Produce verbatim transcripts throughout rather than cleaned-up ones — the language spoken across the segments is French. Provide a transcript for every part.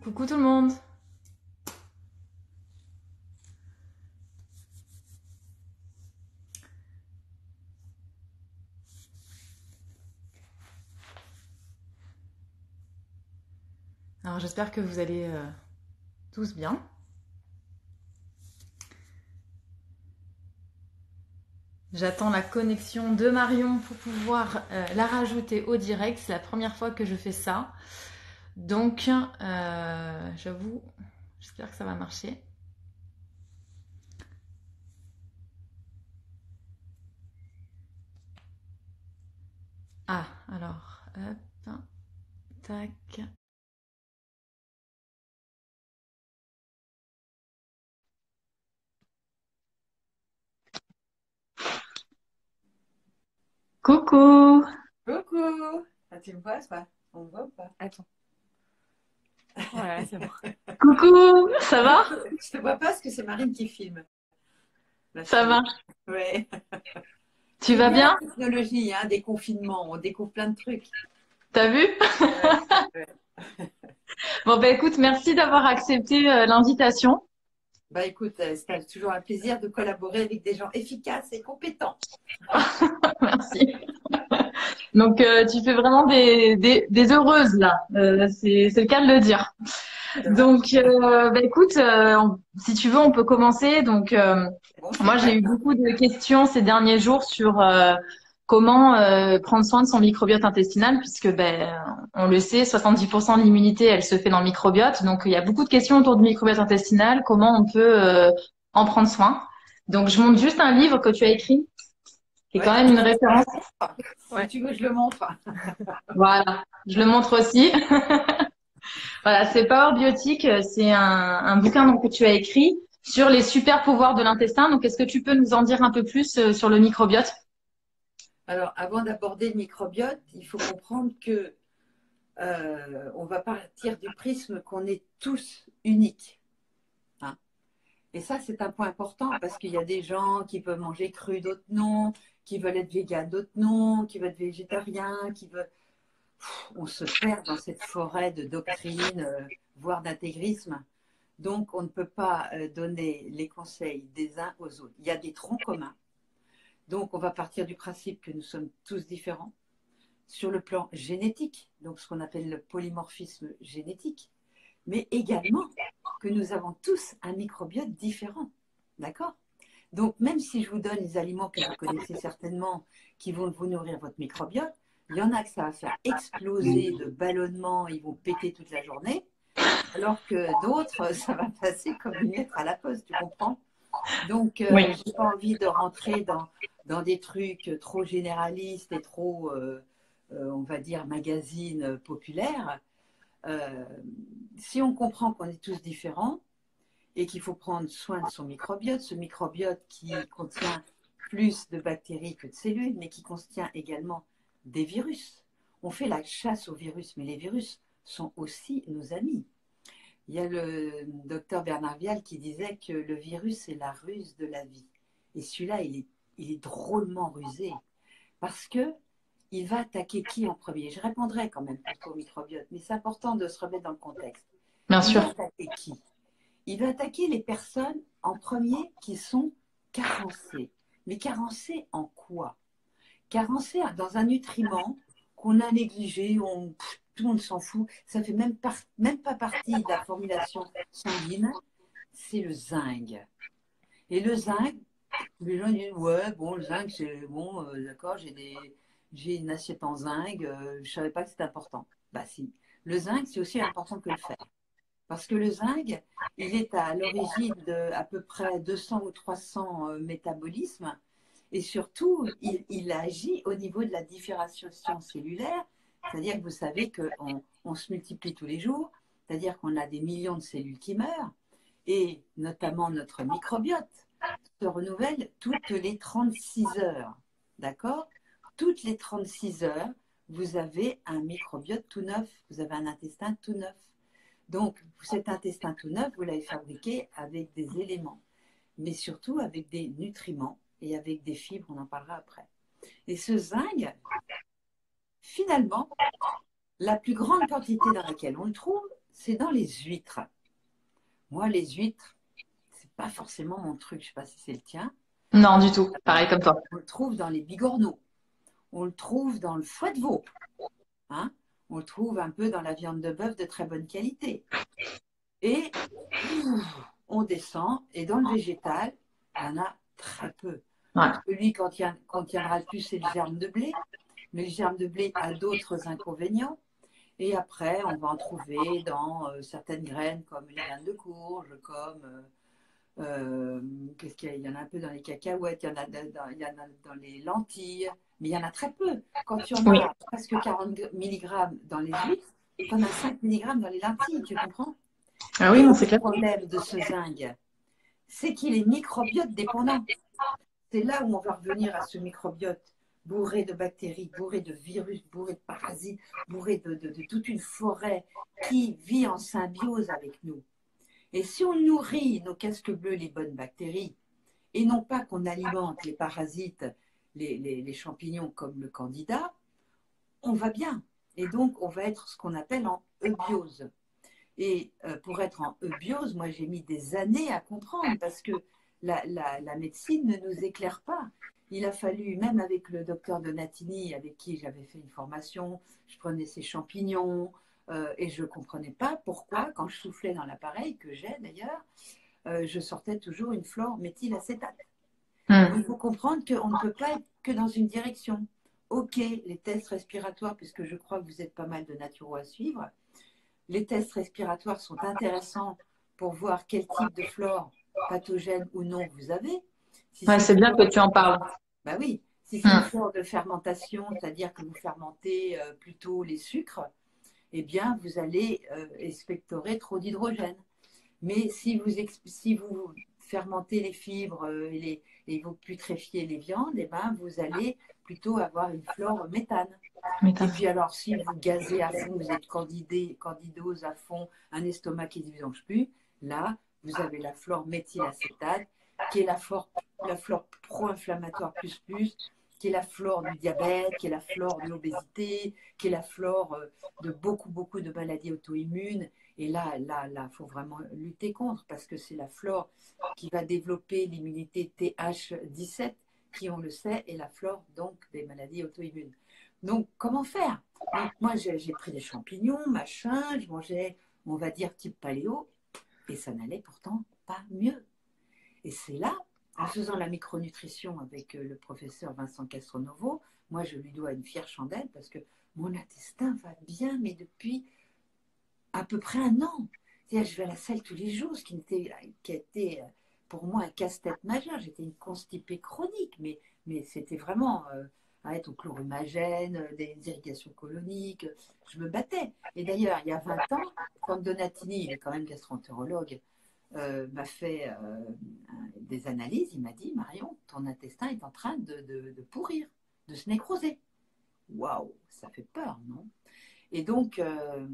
Coucou tout le monde. Alors j'espère que vous allez euh, tous bien. J'attends la connexion de Marion pour pouvoir euh, la rajouter au direct. C'est la première fois que je fais ça. Donc euh, j'avoue, j'espère que ça va marcher. Ah, alors, hop, tac. Coucou. Coucou! Ah, tu me vois, ça? On me voit ou pas? Attends. Voilà, c'est bon. Coucou, ça Non, va? je te vois pas parce que c'est Marine qui filme. Là, je Ça te vois. va. Ouais. Tu J'aime vas bien la bien? technologie, hein, des confinements. On découvre plein de trucs. T'as vu? Ouais, ouais. Bon bah écoute, merci d'avoir accepté euh, l'invitation. Bah écoute, euh, c'est toujours un plaisir de collaborer avec des gens efficaces et compétents. Merci. Donc, euh, tu fais vraiment des, des, des heureuses là. Euh, c'est, c'est le cas de le dire. C'est vrai? Donc, euh, bah, écoute, euh, on- si tu veux, on peut commencer. Donc, euh, Bon, je suis moi, j'ai prête. eu beaucoup de questions ces derniers jours sur euh, comment euh, prendre soin de son microbiote intestinal, puisque, ben, on le sait, soixante-dix pour cent de l'immunité, elle se fait dans le microbiote. Donc, il y a beaucoup de questions autour du microbiote intestinal. Comment on peut euh, en prendre soin? Donc, je montre juste un livre que tu as écrit, qui est quand Ouais, même tu une veux que je le référence. montre? Si Ouais. tu veux que je le montre. Voilà, je le montre aussi. Voilà, c'est Power Biotique, c'est un, un bouquin donc, que tu as écrit sur les super pouvoirs de l'intestin. Donc, est-ce que tu peux nous en dire un peu plus euh, sur le microbiote? Alors, avant d'aborder le microbiote, il faut comprendre que euh, on va partir du prisme qu'on est tous uniques, hein. Et ça, c'est un point important parce qu'il y a des gens qui peuvent manger cru, d'autres non, qui veulent être véganes, d'autres non, qui veulent être végétariens, qui veulent. Pff, on se perd dans cette forêt de doctrines, euh, voire d'intégrisme. Donc, on ne peut pas euh, donner les conseils des uns aux autres. Il y a des troncs communs. Donc, on va partir du principe que nous sommes tous différents sur le plan génétique, donc ce qu'on appelle le polymorphisme génétique, mais également que nous avons tous un microbiote différent. D'accord? Donc, même si je vous donne les aliments que vous connaissez certainement, qui vont vous nourrir votre microbiote, il y en a que ça va faire exploser de ballonnements, ils vont péter toute la journée, alors que d'autres, ça va passer comme une lettre à la poste, tu comprends? Donc, Oui. euh, je n'ai pas envie de rentrer dans, dans des trucs trop généralistes et trop, euh, euh, on va dire, magazines populaires. Euh, si on comprend qu'on est tous différents, et qu'il faut prendre soin de son microbiote, ce microbiote qui contient plus de bactéries que de cellules, mais qui contient également des virus. On fait la chasse aux virus, mais les virus sont aussi nos amis. Il y a le docteur Bernard Vial qui disait que le virus est la ruse de la vie. Et celui-là, il est, il est drôlement rusé parce que il va attaquer qui en premier? Je répondrai quand même pour ton microbiote, mais c'est important de se remettre dans le contexte. Bien Il va sûr. attaquer qui? Il va attaquer les personnes en premier qui sont carencées. Mais carencées en quoi? Carencées dans un nutriment qu'on a négligé, on, pff, tout le monde s'en fout, ça ne fait même, par, même pas partie de la formulation sanguine, c'est le zinc. Et le zinc, les gens disent, ouais, bon, le zinc, c'est bon, euh, d'accord, j'ai des, j'ai une assiette en zinc, euh, je ne savais pas que c'était important. Bah si, le zinc, c'est aussi important que le fer. Parce que le zinc, il est à l'origine de à peu près deux cents ou trois cents euh, métabolismes et surtout, il, il agit au niveau de la différenciation cellulaire, c'est-à-dire que vous savez qu'on on se multiplie tous les jours, c'est-à-dire qu'on a des millions de cellules qui meurent et notamment notre microbiote se renouvelle toutes les trente-six heures. D'accord? Toutes les trente-six heures, vous avez un microbiote tout neuf, vous avez un intestin tout neuf. Donc, cet intestin tout neuf, vous l'avez fabriqué avec des éléments, mais surtout avec des nutriments et avec des fibres, on en parlera après. Et ce zinc, finalement, la plus grande quantité dans laquelle on le trouve, c'est dans les huîtres. Moi, les huîtres, c'est pas forcément mon truc. Je sais pas si c'est le tien. Non, du tout. Euh, Pareil comme toi. on le trouve dans les bigorneaux. On le trouve dans le foie de veau. Hein, on le trouve un peu dans la viande de bœuf de très bonne qualité. Et on descend, et dans le végétal, il y en a très peu. Ouais. Celui qu'on tient, qu'on tiendra le plus, c'est le germe de blé. Mais le germe de blé a d'autres inconvénients. Et après, on va en trouver dans euh, certaines graines, comme les graines de courge, comme euh, euh, qu'est-ce qu'il y a? Il y en a un peu dans les cacahuètes, il y en a dans, il y en a dans les lentilles, mais il y en a très peu. Quand tu en Oui. as presque quarante milligrammes dans les huîtres, tu en as cinq milligrammes dans les lentilles, tu comprends? Ah oui, Et non, le c'est clair. problème de ce zinc, c'est qu'il est microbiote dépendant. C'est là où on va revenir à ce microbiote bourré de bactéries, bourré de virus, bourré de parasites, bourré de, de, de toute une forêt qui vit en symbiose avec nous. Et si on nourrit nos casques bleus, les bonnes bactéries, et non pas qu'on alimente les parasites, les, les, les champignons comme le candida, on va bien. Et donc, on va être ce qu'on appelle en eubiose. Et euh, pour être en eubiose, moi, j'ai mis des années à comprendre parce que la, la, la médecine ne nous éclaire pas. Il a fallu, même avec le docteur Donatini, avec qui j'avais fait une formation, je prenais ses champignons euh, et je ne comprenais pas pourquoi, quand je soufflais dans l'appareil, que j'ai d'ailleurs, euh, je sortais toujours une flore méthylacétate. Hmm. Il faut comprendre qu'on ne peut pas être que dans une direction. Ok, les tests respiratoires, puisque je crois que vous êtes pas mal de naturo à suivre, les tests respiratoires sont intéressants pour voir quel type de flore, pathogène ou non, vous avez. Si Ouais, c'est c'est une bien que flore, tu en parles. bah oui, si c'est une Hmm. flore de fermentation, c'est-à-dire que vous fermentez euh, plutôt les sucres, eh bien, vous allez euh, expectorer trop d'hydrogène. Mais si vous, si vous fermentez les fibres euh, et, les, et vous putréfiez les viandes, eh ben, vous allez plutôt avoir une flore méthane. Et puis alors, si vous gazez à fond, vous êtes candidé, candidose à fond, un estomac qui ne se vidange plus, là, vous avez la flore méthylacétate, qui est la flore, la flore pro-inflammatoire plus plus, qui est la flore du diabète, qui est la flore de l'obésité, qui est la flore euh, de beaucoup, beaucoup de maladies auto-immunes. Et là, là, là, il faut vraiment lutter contre, parce que c'est la flore qui va développer l'immunité T H dix-sept, qui, on le sait, est la flore donc des maladies auto-immunes. Donc, comment faire? Donc, moi, j'ai pris des champignons, machin, je mangeais, on va dire, type paléo, et ça n'allait pourtant pas mieux. Et c'est là, en faisant la micronutrition avec le professeur Vincent Castronovo, moi, je lui dois une fière chandelle parce que mon intestin va bien, mais depuis à peu près un an. C'est-à-dire, je vais à la salle tous les jours, ce qui, était, qui a été pour moi un casse-tête majeur. J'étais une constipée chronique, mais, mais c'était vraiment euh, à être au chloromagène, des irrigations coloniques. Je me battais. Et d'ailleurs, il y a vingt ans, quand Donatini, il est quand même gastroentérologue, euh, m'a fait euh, des analyses, il m'a dit, Marion, ton intestin est en train de, de, de pourrir, de se nécroser. Waouh, ça fait peur, non? Et donc, euh,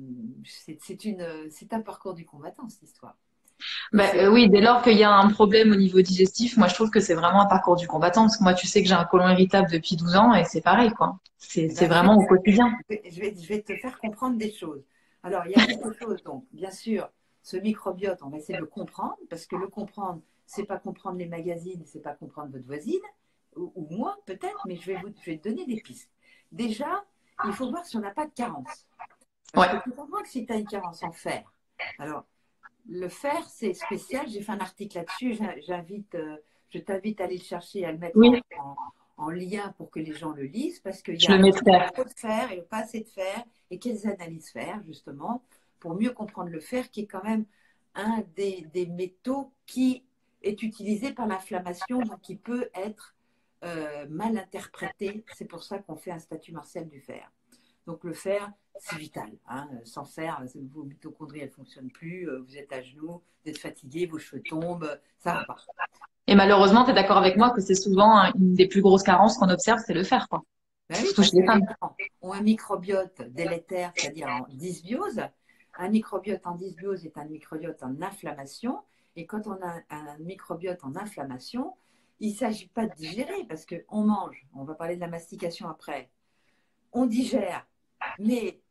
c'est un parcours du combattant, cette histoire. Et Bah, c'est euh, oui, dès lors qu'il y a un problème au niveau digestif, moi je trouve que c'est vraiment un parcours du combattant parce que moi tu sais que j'ai un côlon irritable depuis douze ans et c'est pareil quoi. C'est eh c'est ben, je, vais, vraiment au quotidien. je, vais, je, vais, je vais te faire comprendre des choses. Alors, il y a quelque chose, donc, bien sûr, ce microbiote, on va essayer de le comprendre, parce que le comprendre, c'est pas comprendre les magazines, c'est pas comprendre votre voisine, ou, ou moi peut-être, mais je vais, vous, je vais te donner des pistes. Déjà, il faut voir si on n'a pas de carence. Parce que Ouais. tu comprends que si tu as une carence en fer, alors le fer, c'est spécial. J'ai fait un article là-dessus. J'invite, euh, je t'invite à aller le chercher, à le mettre en, Oui, en, en lien pour que les gens le lisent, parce qu'il y je le a mettrai. trop de fer et pas assez de fer, et quelles analyses faire, justement, pour mieux comprendre le fer, qui est quand même un des, des métaux qui est utilisé par l'inflammation, donc qui peut être euh, mal interprété. C'est pour ça qu'on fait un statut martial du fer. Donc le fer, c'est vital. Hein. Sans fer, vos mitochondries, elles ne fonctionnent plus, vous êtes à genoux, vous êtes fatigué, vos cheveux tombent, ça ne va pas. Et malheureusement, tu es d'accord avec moi que c'est souvent un- une des plus grosses carences qu'on observe, c'est le fer quoi. Ben oui, Surtout chez parce les que les femmes. gens ont un microbiote délétère, c'est-à-dire en dysbiose. Un microbiote en dysbiose est un microbiote en inflammation. Et quand on a un microbiote en inflammation, il ne s'agit pas de digérer, parce qu'on mange, on va parler de la mastication après, on digère, mais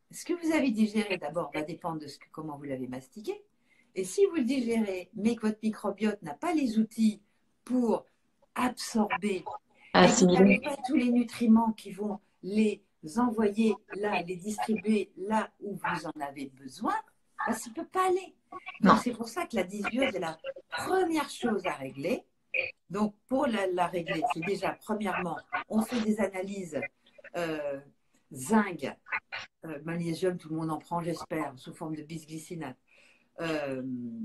ce que vous avez digéré d'abord va dépendre de ce que, comment vous l'avez mastiqué. Et si vous le digérez, mais que votre microbiote n'a pas les outils pour absorber et que vous n'avez Assimiler. pas tous les nutriments qui vont les envoyer là, les distribuer là où vous en avez besoin, ben, ça ne peut pas aller. Donc Non. c'est pour ça que la dysbiose est la première chose à régler. Donc pour la, la régler, c'est déjà premièrement, on fait des analyses euh, zinc, euh, magnésium, tout le monde en prend, j'espère, sous forme de bisglycinate. Euh,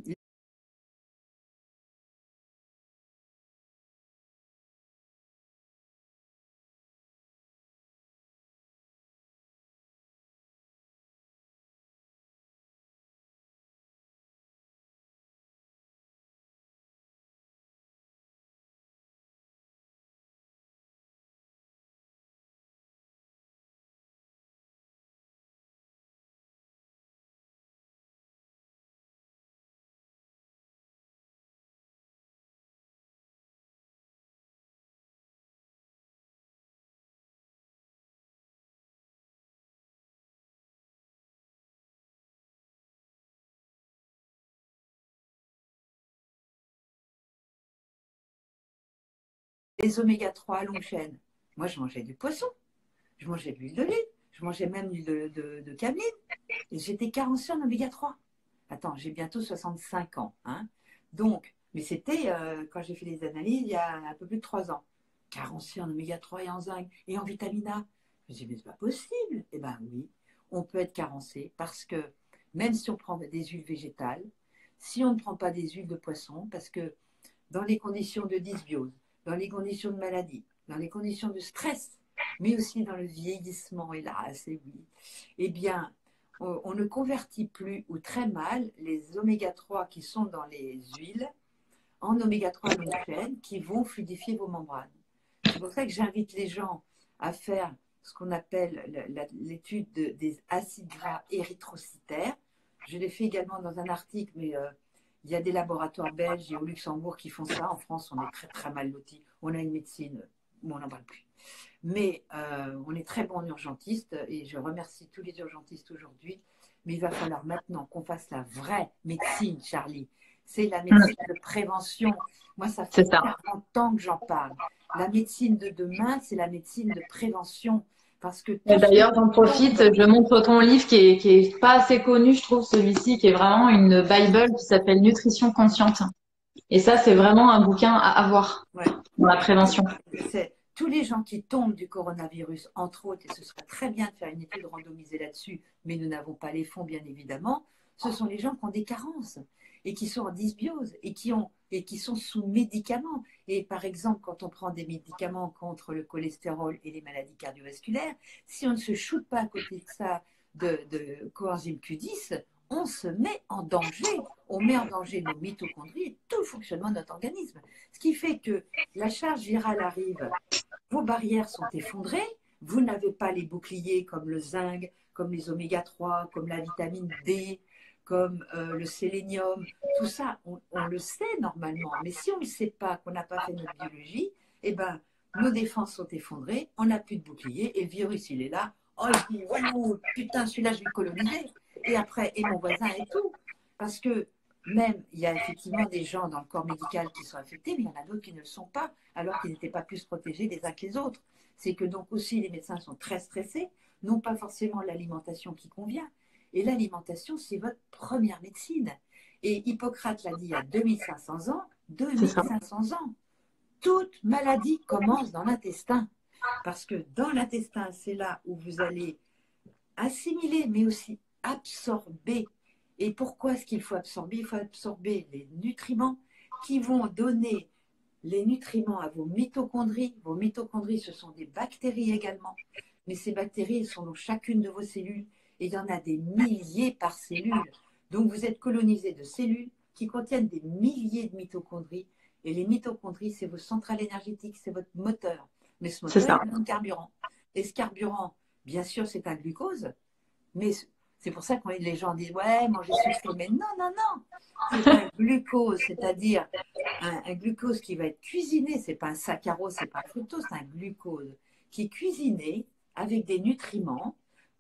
les oméga trois à longue chaîne. Moi, je mangeais du poisson, je mangeais de l'huile d'olive, je mangeais même de, de, de, de cameline. Et j'étais carencée en oméga trois. Attends, j'ai bientôt soixante-cinq ans. Hein. Donc, mais c'était euh, quand j'ai fait les analyses il y a un peu plus de trois ans. Carencée en oméga trois et en zinc et en vitamine A. Je me dis, mais c'est pas possible. Eh bien oui, on peut être carencé parce que même si on prend des huiles végétales, si on ne prend pas des huiles de poisson, parce que dans les conditions de dysbiose, dans les conditions de maladie, dans les conditions de stress, mais aussi dans le vieillissement, hélas, et oui, eh bien, on, on ne convertit plus ou très mal les oméga trois qui sont dans les huiles en oméga trois longue chaîne qui vont fluidifier vos membranes. C'est pour ça que j'invite les gens à faire ce qu'on appelle l'étude de, des acides gras érythrocytaires. Je l'ai fait également dans un article, mais euh, il y a des laboratoires belges et au Luxembourg qui font ça. En France, on est très très mal lotis. On a une médecine où on n'en parle plus. Mais euh, on est très bons urgentistes et je remercie tous les urgentistes aujourd'hui. Mais il va falloir maintenant qu'on fasse la vraie médecine, Charlie. C'est la médecine de prévention. Moi, ça fait C'est ça. quarante ans que j'en parle. La médecine de demain, c'est la médecine de prévention. Parce que Et tout ce d'ailleurs, qui j'en profite, tombe, je montre ton livre qui est, qui est pas assez connu, je trouve, celui-ci, qui est vraiment une Bible qui s'appelle Nutrition consciente. Et ça, c'est vraiment un bouquin à avoir ouais, dans la prévention. c'est tous les gens qui tombent du coronavirus, entre autres, et ce serait très bien de faire une étude randomisée là-dessus, mais nous n'avons pas les fonds, bien évidemment, ce sont les gens qui ont des carences et qui sont en dysbiose et qui, ont, et qui sont sous médicaments. Et par exemple, quand on prend des médicaments contre le cholestérol et les maladies cardiovasculaires, si on ne se shoote pas à côté de ça de, de coenzyme Q dix, on se met en danger. On met en danger nos mitochondries et tout le fonctionnement de notre organisme. Ce qui fait que la charge virale arrive, vos barrières sont effondrées, vous n'avez pas les boucliers comme le zinc, comme les oméga trois, comme la vitamine D, comme euh, le sélénium. Tout ça, on, on le sait normalement. Mais si on ne le sait pas, qu'on n'a pas fait notre biologie, eh ben, nos défenses sont effondrées, on n'a plus de bouclier et le virus, il est là. Oh, il dit, wow, putain, celui-là, je vais le coloniser. Et après, et mon voisin et tout. Parce que même, il y a effectivement des gens dans le corps médical qui sont affectés, mais il y en a d'autres qui ne le sont pas, alors qu'ils n'étaient pas plus protégés les uns que les autres. C'est que donc aussi les médecins sont très stressés, n'ont pas forcément l'alimentation qui convient. Et l'alimentation, c'est votre première médecine. Et Hippocrate l'a dit il y a deux mille cinq cents ans, C'est ça. deux mille cinq cents ans. Toute maladie commence dans l'intestin. Parce que dans l'intestin, c'est là où vous allez assimiler, mais aussi absorber. Et pourquoi est-ce qu'il faut absorber? Il faut absorber les nutriments qui vont donner les nutriments à vos mitochondries. Vos mitochondries, ce sont des bactéries également. Mais ces bactéries, elles sont dans chacune de vos cellules. Et il y en a des milliers par cellule. Donc vous êtes colonisé de cellules qui contiennent des milliers de mitochondries. Et les mitochondries, c'est vos centrales énergétiques, c'est votre moteur. Mais ce C'est moteur, ça. il a un carburant. Et ce carburant, bien sûr, c'est un glucose. Mais c'est pour ça que les gens disent ouais, manger sucré. Mais non, non, non. C'est un glucose, c'est-à-dire un, un glucose qui va être cuisiné. C'est pas un saccharose, c'est pas un fructose, c'est un glucose qui est cuisiné avec des nutriments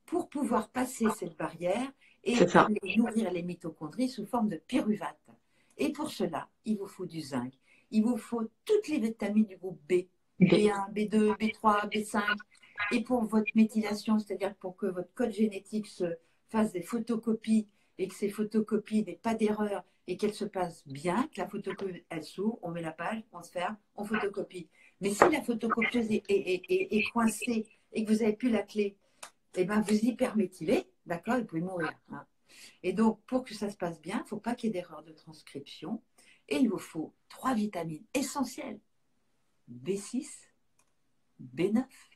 pour pouvoir passer cette barrière C'est et ça. aller nourrir les mitochondries sous forme de pyruvate. Et pour cela, il vous faut du zinc. Il vous faut toutes les vitamines du groupe B, B. B un, B deux, B trois, B cinq. Et pour votre méthylation, c'est-à-dire pour que votre code génétique se fasse des photocopies et que ces photocopies n'aient pas d'erreur et qu'elles se passent bien, que la photocopie, elle s'ouvre, on met la page, on se ferme, on photocopie. Mais si la photocopieuse est, est, est, est coincée et que vous n'avez plus la clé, eh ben vous hyperméthylez, d'accord, vous pouvez mourir. Hein. Et donc, pour que ça se passe bien, il ne faut pas qu'il y ait d'erreur de transcription. Et il vous faut trois vitamines essentielles. B six, B neuf,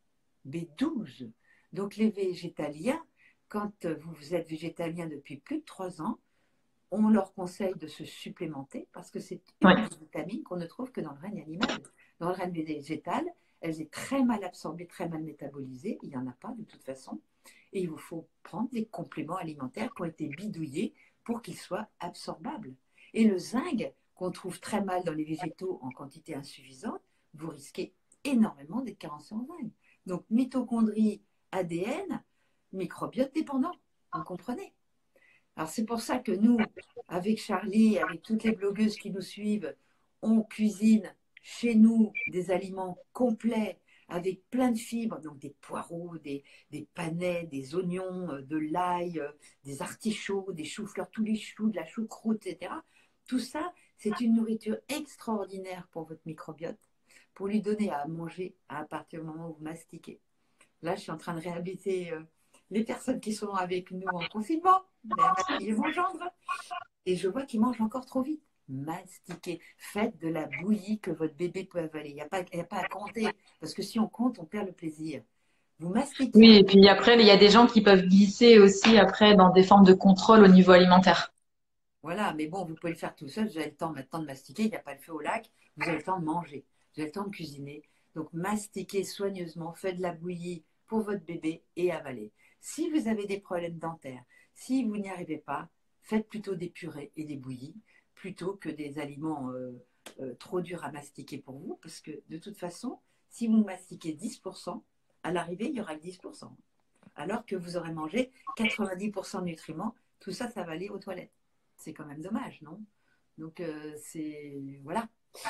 B douze. Donc, les végétaliens, quand vous êtes végétalien depuis plus de trois ans, on leur conseille de se supplémenter parce que c'est une Ouais. vitamine qu'on ne trouve que dans le règne animal. Dans le règne végétal, elle est très mal absorbée, très mal métabolisée. Il n'y en a pas de toute façon. Et il vous faut prendre des compléments alimentaires qui ont été bidouillés pour qu'ils soient absorbables. Et le zinc, qu'on trouve très mal dans les végétaux en quantité insuffisante, vous risquez énormément d'être carencé en zinc. Donc, mitochondrie, A D N, microbiote dépendant. Vous comprenez? Alors, c'est pour ça que nous, avec Charlie, avec toutes les blogueuses qui nous suivent, on cuisine chez nous des aliments complets avec plein de fibres, donc des poireaux, des, des panais, des oignons, de l'ail, des artichauts, des choux-fleurs, tous les choux, de la choucroute, et cetera. Tout ça, c'est une nourriture extraordinaire pour votre microbiote, pour lui donner à manger à partir du moment où vous mastiquez. Là, je suis en train de réhabiliter euh, les personnes qui sont avec nous en confinement, et mon gendre, et je vois qu'ils mangent encore trop vite. Mastiquez, faites de la bouillie que votre bébé peut avaler. Il n'y a, a pas à compter, parce que si on compte, on perd le plaisir. Vous mastiquez. Oui, et puis après, il y a des gens qui peuvent glisser aussi après dans des formes de contrôle au niveau alimentaire. Voilà, mais bon, vous pouvez le faire tout seul. Vous avez le temps maintenant de mastiquer, il n'y a pas le feu au lac. Vous avez le temps de manger, vous avez le temps de cuisiner. Donc, mastiquez soigneusement, faites de la bouillie pour votre bébé et avalez. Si vous avez des problèmes dentaires, si vous n'y arrivez pas, faites plutôt des purées et des bouillies plutôt que des aliments euh, euh, trop durs à mastiquer pour vous, parce que de toute façon, si vous mastiquez dix pour cent, à l'arrivée, il y aura que dix pour cent. Alors que vous aurez mangé quatre-vingt-dix pour cent de nutriments, tout ça, ça va aller aux toilettes. C'est quand même dommage, non? Donc, euh, c'est. Voilà.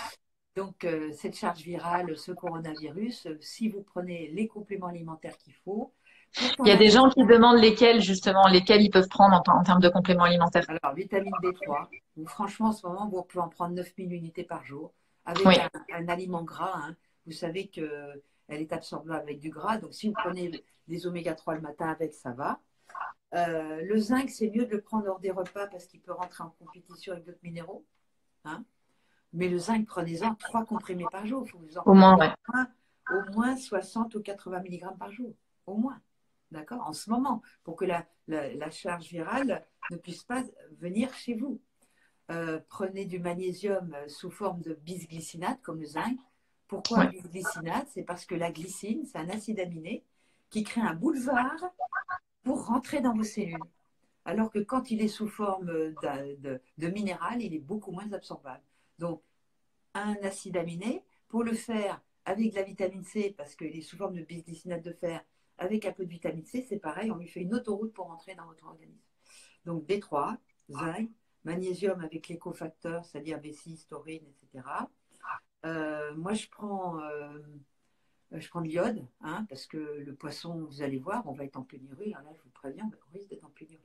Donc, euh, cette charge virale, ce coronavirus, euh, si vous prenez les compléments alimentaires qu'il faut, Il y a pourtant, des gens qui demandent lesquels, justement, lesquels ils peuvent prendre en, en termes de compléments alimentaires. alors, vitamine B trois, vous, franchement, en ce moment, vous pouvez en prendre neuf mille unités par jour avec Oui. un, un aliment gras. Hein. Vous savez qu'elle est absorbable avec du gras. Donc, si vous prenez des oméga trois le matin avec, ça va. Euh, le zinc, c'est mieux de le prendre hors des repas parce qu'il peut rentrer en compétition avec d'autres minéraux. Hein. Mais le zinc, prenez-en trois comprimés par jour. Il faut que vous en Au moins, preniez ouais. au moins, au moins soixante ou quatre-vingts milligrammes par jour. Au moins. D'accord? En ce moment, pour que la, la, la charge virale ne puisse pas venir chez vous. Euh, prenez du magnésium sous forme de bisglycinate, comme le zinc. Pourquoi Ouais. bisglycinate? C'est parce que la glycine, c'est un acide aminé qui crée un boulevard pour rentrer dans vos cellules. Alors que quand il est sous forme de, de, de minéral, il est beaucoup moins absorbable. Donc, un acide aminé, pour le faire avec de la vitamine C, parce qu'il est sous forme de bisglycinate de fer, avec un peu de vitamine C, c'est pareil, on lui fait une autoroute pour rentrer dans votre organisme. Donc, D trois, zinc, magnésium avec les cofacteurs, c'est-à-dire B six, taurine, et cetera. Euh, moi, je prends, euh, je prends de l'iode, hein, parce que le poisson, vous allez voir, on va être en pénurie. Là, je vous préviens, on risque d'être en pénurie.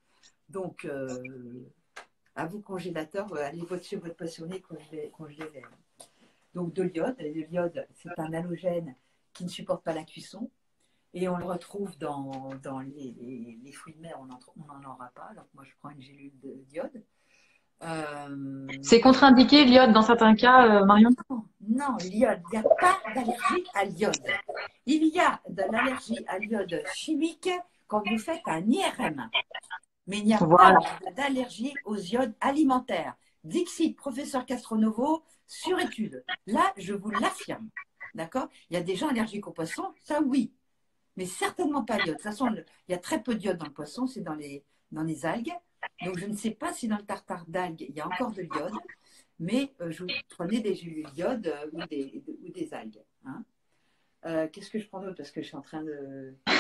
Donc, euh, à vous, congélateur, allez chez votre passionné, congelez-les. Donc, de l'iode. Le l'iode, c'est un halogène qui ne supporte pas la cuisson. Et on le retrouve dans, dans les, les, les fruits de mer, on n'en aura pas. Donc, moi, je prends une gélule de d'iode. Euh, C'est contre-indiqué, l'iode, dans certains cas, euh, Marion? non, non, l'iode, il n'y a pas d'allergie à l'iode. Il y a de l'allergie à l'iode chimique quand vous faites un I R M. Mais il n'y a pas Voilà. d'allergie aux iodes alimentaires. Dixit, professeur Castronovo, sur étude. Là, je vous l'affirme. D'accord? Il y a des gens allergiques au poisson, ça oui. Mais certainement pas l'iode. De toute façon, le- il y a très peu d'iode dans le poisson, c'est dans les, dans les algues. Donc, je ne sais pas si dans le tartare d'algues, il y a encore de l'iode, mais euh, je vous prenez des gélules d'iode euh, ou, des, de- ou des algues. Hein. Euh, Qu'est-ce que je prends d'autre? Parce que je suis en train de.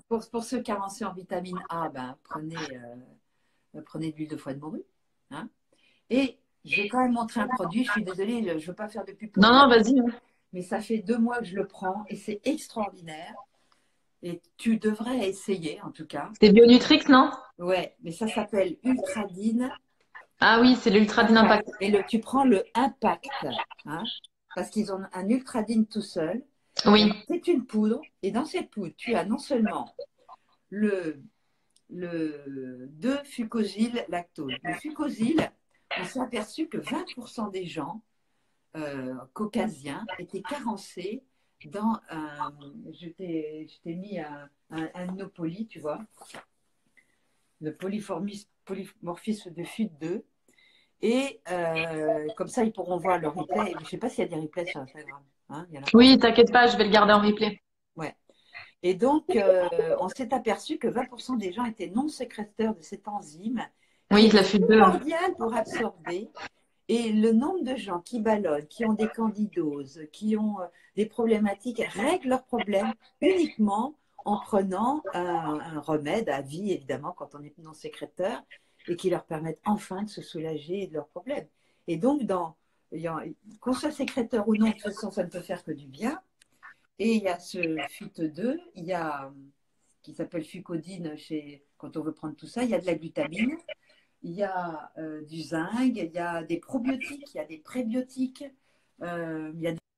pour, pour ceux carencés en vitamine A, ben, prenez, euh, prenez de l'huile de foie de morue. Hein. Et je vais quand même montrer un produit. Je suis désolée, je ne veux pas faire de pub pour Non, les non, autres, vas-y. mais ça fait deux mois que je le prends et c'est extraordinaire. Et tu devrais essayer, en tout cas. C'est Bionutrix, non? Ouais, mais ça s'appelle Ultradine Ah oui, c'est l'Ultra Impact. Impact. Et le, tu prends le Impact, hein, parce qu'ils ont un Ultradine tout seul. Et Oui, alors, c'est une poudre. Et dans cette poudre, tu as non seulement le, le deux-fucosyl lactose. Le fucosyl, on s'est aperçu que vingt pour cent des gens euh, caucasiens étaient carencés dans un. Je t'ai je t'ai mis un, un, un Nopoli, tu vois, le polyformis- polymorphisme de F U T deux. Et euh, comme ça, ils pourront voir le replay. Je ne sais pas s'il y a des replays sur Instagram. Hein, il y en a oui, forcément. t'inquiète pas, je vais le garder en replay. Ouais. Et donc, euh, on s'est aperçu que vingt pour cent des gens étaient non sécréteurs de cette enzyme qui Oui, est la F U T deux. primordiale pour absorber. Et le nombre de gens qui ballonnent, qui ont des candidoses, qui ont euh, des problématiques, règlent leurs problèmes uniquement en prenant un, un remède à vie, évidemment, quand on est non sécréteur, et qui leur permettent enfin de se soulager de leurs problèmes. Et donc, dans, qu'on soit sécréteur ou non, de toute façon, ça ne peut faire que du bien. Et il y a ce F U T deux, il y a qui s'appelle Fucodine chez, quand on veut prendre tout ça, il y a de la glutamine, il y a euh, du zinc, il y a des probiotiques, il y a des prébiotiques, euh, il y a des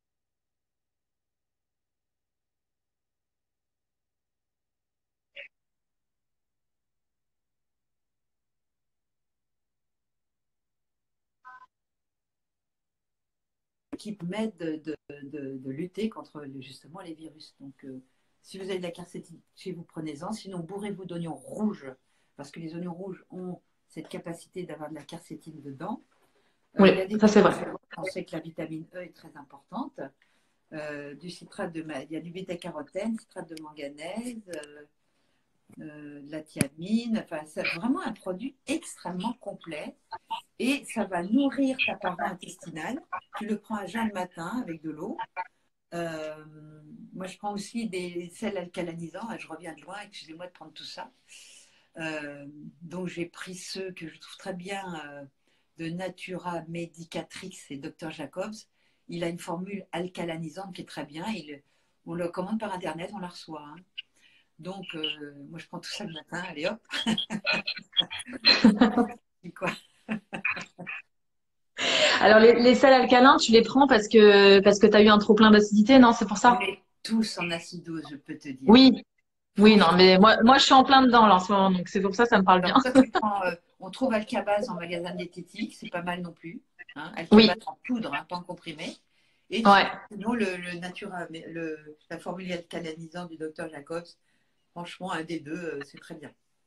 qui permettent de, de, de, de lutter contre justement les virus. Donc, euh, si vous avez de la quercétine chez vous, prenez-en. Sinon, bourrez-vous d'oignons rouges, parce que les oignons rouges ont cette capacité d'avoir de la quercétine dedans. Euh, Oui, il y a des ça c'est vrai. bêta-carotes. On sait que la vitamine E est très importante. Euh, du citrate de il y a du bêta-carotène, citrate de manganèse, euh, euh, de la thiamine. Enfin, c'est vraiment un produit extrêmement complet et ça va nourrir ta paroi intestinale. Tu le prends à jeun le matin avec de l'eau. Euh, moi, je prends aussi des sels alcalanisants. Je reviens de loin, excusez-moi de prendre tout ça. Euh, donc, j'ai pris ceux que je trouve très bien euh, de Natura Medicatrix et docteur Jacobs. Il a une formule alcalanisante qui est très bien. Il, on le commande par Internet, on la reçoit. Hein. Donc, euh, moi, je prends tout ça le matin. Allez, hop. Quoi. Alors les, les sels alcalins, tu les prends parce que parce que tu as eu un trop plein d'acidité, non? C'est pour On ça? est tous en acidose, je peux te dire. Oui, oui, non, Franchement. mais moi moi je suis en plein dedans là en ce moment, donc c'est pour ça ça me parle bien. Alors, toi, tu prends, euh, on trouve Alcabaz en magasin diététique, c'est pas mal non plus. Hein. Alcabaz Oui, en poudre, hein, pas en comprimé. Et ouais. sinon, le, le Natura, le, la formule alcalanisante du docteur Jacobs, franchement, un des deux, euh, c'est très bien.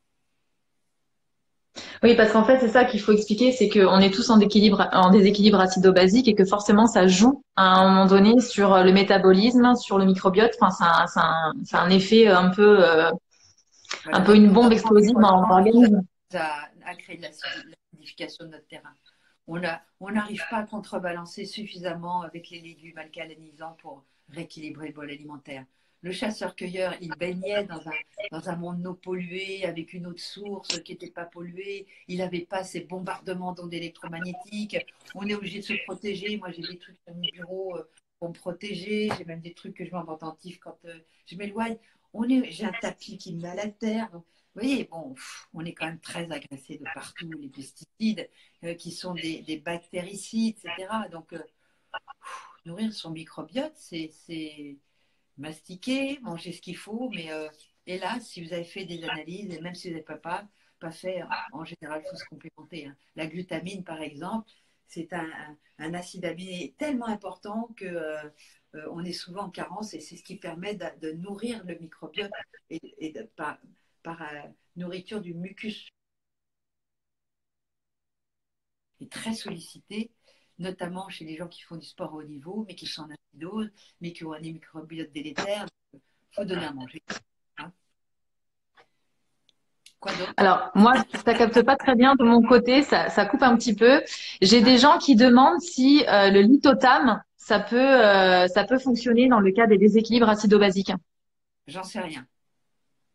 Oui, parce qu'en fait, c'est ça qu'il faut expliquer, c'est qu'on est tous en déséquilibre, en déséquilibre acido-basique et que forcément, ça joue à un moment donné sur le métabolisme, sur le microbiote. Enfin, c'est un, c'est un, c'est un effet un peu, euh, un Voilà, peu notre une bombe développement explosive dans environnement nous l'organisme. a, a créé de l'acidification de notre terrain. On a- on n'arrive pas à contrebalancer suffisamment avec les légumes alcalinisants pour rééquilibrer le bol alimentaire. Le chasseur-cueilleur, il baignait dans un, dans un monde non pollué, avec une eau de source qui n'était pas polluée. Il n'avait pas ces bombardements d'ondes électromagnétiques. On est obligé de se protéger. Moi, j'ai des trucs sur mon bureau euh, pour me protéger. J'ai même des trucs que je mets en attentif quand euh, je m'éloigne. On est, j'ai un tapis qui me met à la terre. Donc, vous voyez, bon, pff, on est quand même très agressé de partout. Les pesticides, euh, qui sont des, des bactéricides, et cetera. Donc, euh, pff, nourrir son microbiote, c'est c'est mastiquer, manger ce qu'il faut. Mais euh, hélas, si vous avez fait des analyses, et même si vous n'avez pas, pas, pas fait, en général, il faut se complémenter. Hein. La glutamine, par exemple, c'est un, un, un acide aminé tellement important que euh, euh, on est souvent en carence et c'est ce qui permet de, de nourrir le microbiote et, et de, par, par euh, nourriture du mucus est très sollicité, notamment chez les gens qui font du sport au haut niveau, mais qui sont en acidose, mais qui ont un microbiote délétère. Il faut donner à manger. Hein. Quoi d'autre? Alors, moi, ça capte pas très bien de mon côté, ça, ça coupe un petit peu. J'ai Hein. des gens qui demandent si euh, le lithotam, ça peut, euh, ça peut fonctionner dans le cas des déséquilibres acido-basiques. J'en sais rien.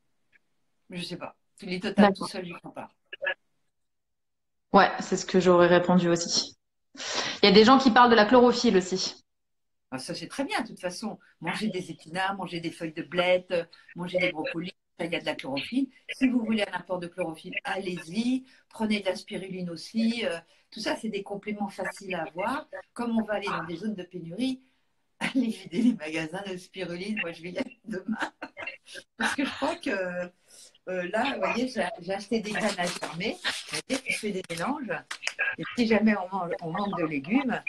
Je sais pas. Les total tout D'accord. seul, je crois pas. Ouais, c'est ce que j'aurais répondu aussi. Il y a des gens qui parlent de la chlorophylle aussi. Ah, ça, c'est très bien, de toute façon. Manger des épinards, manger des feuilles de blette, euh, manger des brocolis, ça, il y a de la chlorophylle. Si vous voulez un apport de chlorophylle, allez-y. Prenez de la spiruline aussi. euh, tout ça, c'est des compléments faciles à avoir. Comme on va aller dans des zones de pénurie, allez vider les magasins de spiruline. Moi, je vais y aller demain. Parce que je crois que euh, là, vous voyez, j'ai j'ai acheté des graines à germer. Vous voyez, je fais des mélanges. Et si jamais on, mange, on manque de légumes,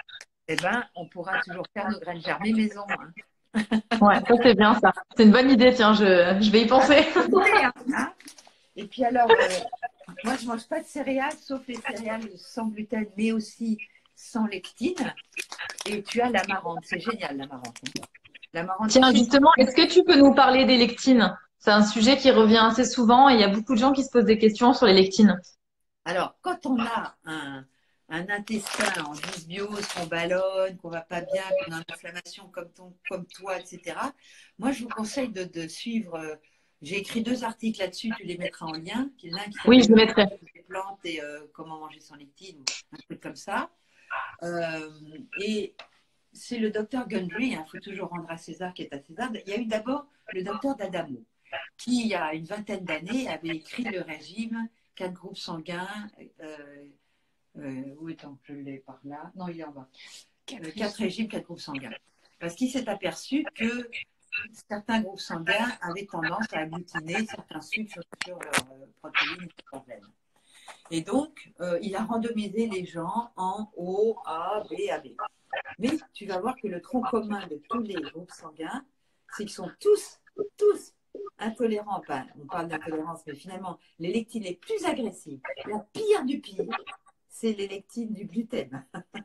eh ben, on pourra toujours faire nos graines germées maison. Hein. Ouais, ça c'est bien ça. C'est une bonne idée, tiens, je, je vais y Ah, penser. c'est une idée, hein, hein. Et puis alors, euh, moi, je ne mange pas de céréales, sauf les céréales sans gluten, mais aussi sans lectine. Et tu as l'amarante. C'est génial, l'amarante. Hein. L'amarante, tu Tiens, sais. justement, est-ce que tu peux nous parler des lectines? C'est un sujet qui revient assez souvent et il y a beaucoup de gens qui se posent des questions sur les lectines. Alors, quand on a un, un intestin en dysbiose, qu'on ballonne, qu'on va pas bien, qu'on a une inflammation comme, ton, comme toi, et cetera, moi, je vous conseille de, de suivre. euh, J'ai écrit deux articles là-dessus, tu les mettras en lien. L'un qui Oui, s'appelle je le Le mettrai. pouvoir des plantes et euh, comment manger sans lectine, ou un truc comme ça. Euh, et c'est le docteur Gundry, il hein, faut toujours rendre à César qui est à César. Il y a eu d'abord le docteur d'Adamo, qui, il y a une vingtaine d'années, avait écrit le régime, quatre groupes sanguins. Euh, euh, où est-on? Je l'ai par là. Non, il est en bas. Euh, quatre régimes, quatre groupes sanguins. Parce qu'il s'est aperçu que certains groupes sanguins avaient tendance à agglutiner certains sucres sur leurs euh, protéines et leurs veines. Et donc, euh, il a randomisé les gens en O, A, B, A B. Mais tu vas voir que le tronc commun de tous les groupes sanguins, c'est qu'ils sont tous, tous intolérants. Enfin, on parle d'intolérance, mais finalement, les lectines les plus agressives, la pire du pire, c'est les lectines du gluten.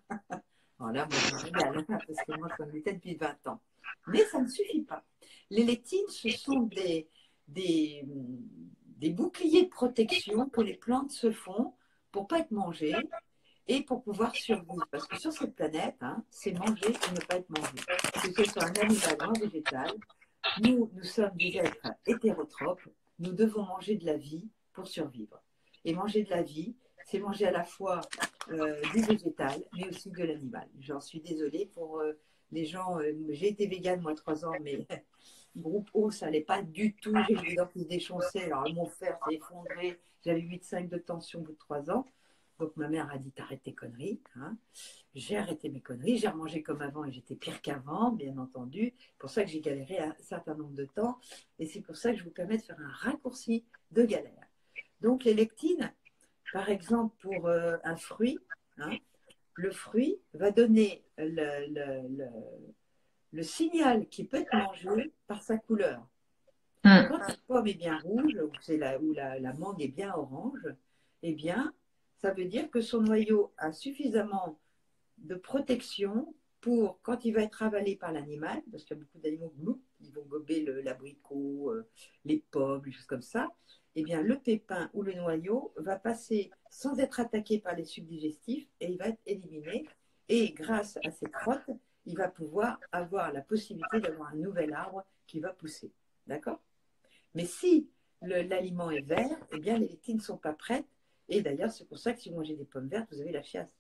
Alors là, moi, je me régale, hein, parce que moi, je suis gluten depuis vingt ans. Mais ça ne suffit pas. Les lectines, ce sont des, des, des boucliers de protection que les plantes se font pour ne pas être mangées et pour pouvoir survivre. Parce que sur cette planète, hein, c'est manger et ne pas être mangé. Que ce soit un animal ou un végétal, nous, nous sommes des êtres hétérotropes. Nous devons manger de la vie pour survivre. Et manger de la vie, c'est manger à la fois euh, du végétal, mais aussi de l'animal. J'en suis désolée pour euh, les gens. Euh, j'ai été végane, moi, trois ans, mais groupe O, ça n'allait pas du tout. J'ai eu des dents qui se déchaussaient. Alors, mon fer s'est effondré. J'avais huit virgule cinq de tension au bout de trois ans. Donc, ma mère a dit t'arrêtes tes conneries. Hein. J'ai arrêté mes conneries. J'ai remangé comme avant et j'étais pire qu'avant, bien entendu. C'est pour ça que j'ai galéré un certain nombre de temps. Et c'est pour ça que je vous permets de faire un raccourci de galère. Donc, les lectines, par exemple, pour euh, un fruit, hein, le fruit va donner le, le, le, le signal qui peut être mangé par sa couleur. Hmm. Quand la pomme est bien rouge, ou, la, ou la, la mangue est bien orange, eh bien, ça veut dire que son noyau a suffisamment de protection pour, quand il va être avalé par l'animal, parce qu'il y a beaucoup d'animaux, ils vont gober l'abricot, euh, les pommes, les choses comme ça, eh bien, le pépin ou le noyau va passer sans être attaqué par les sucs digestifs et il va être éliminé. Et grâce à ces crottes, il va pouvoir avoir la possibilité d'avoir un nouvel arbre qui va pousser. D'accord? Mais si l'aliment est vert, eh bien, les lectines ne sont pas prêtes. Et d'ailleurs, c'est pour ça que si vous mangez des pommes vertes, vous avez la chiasse.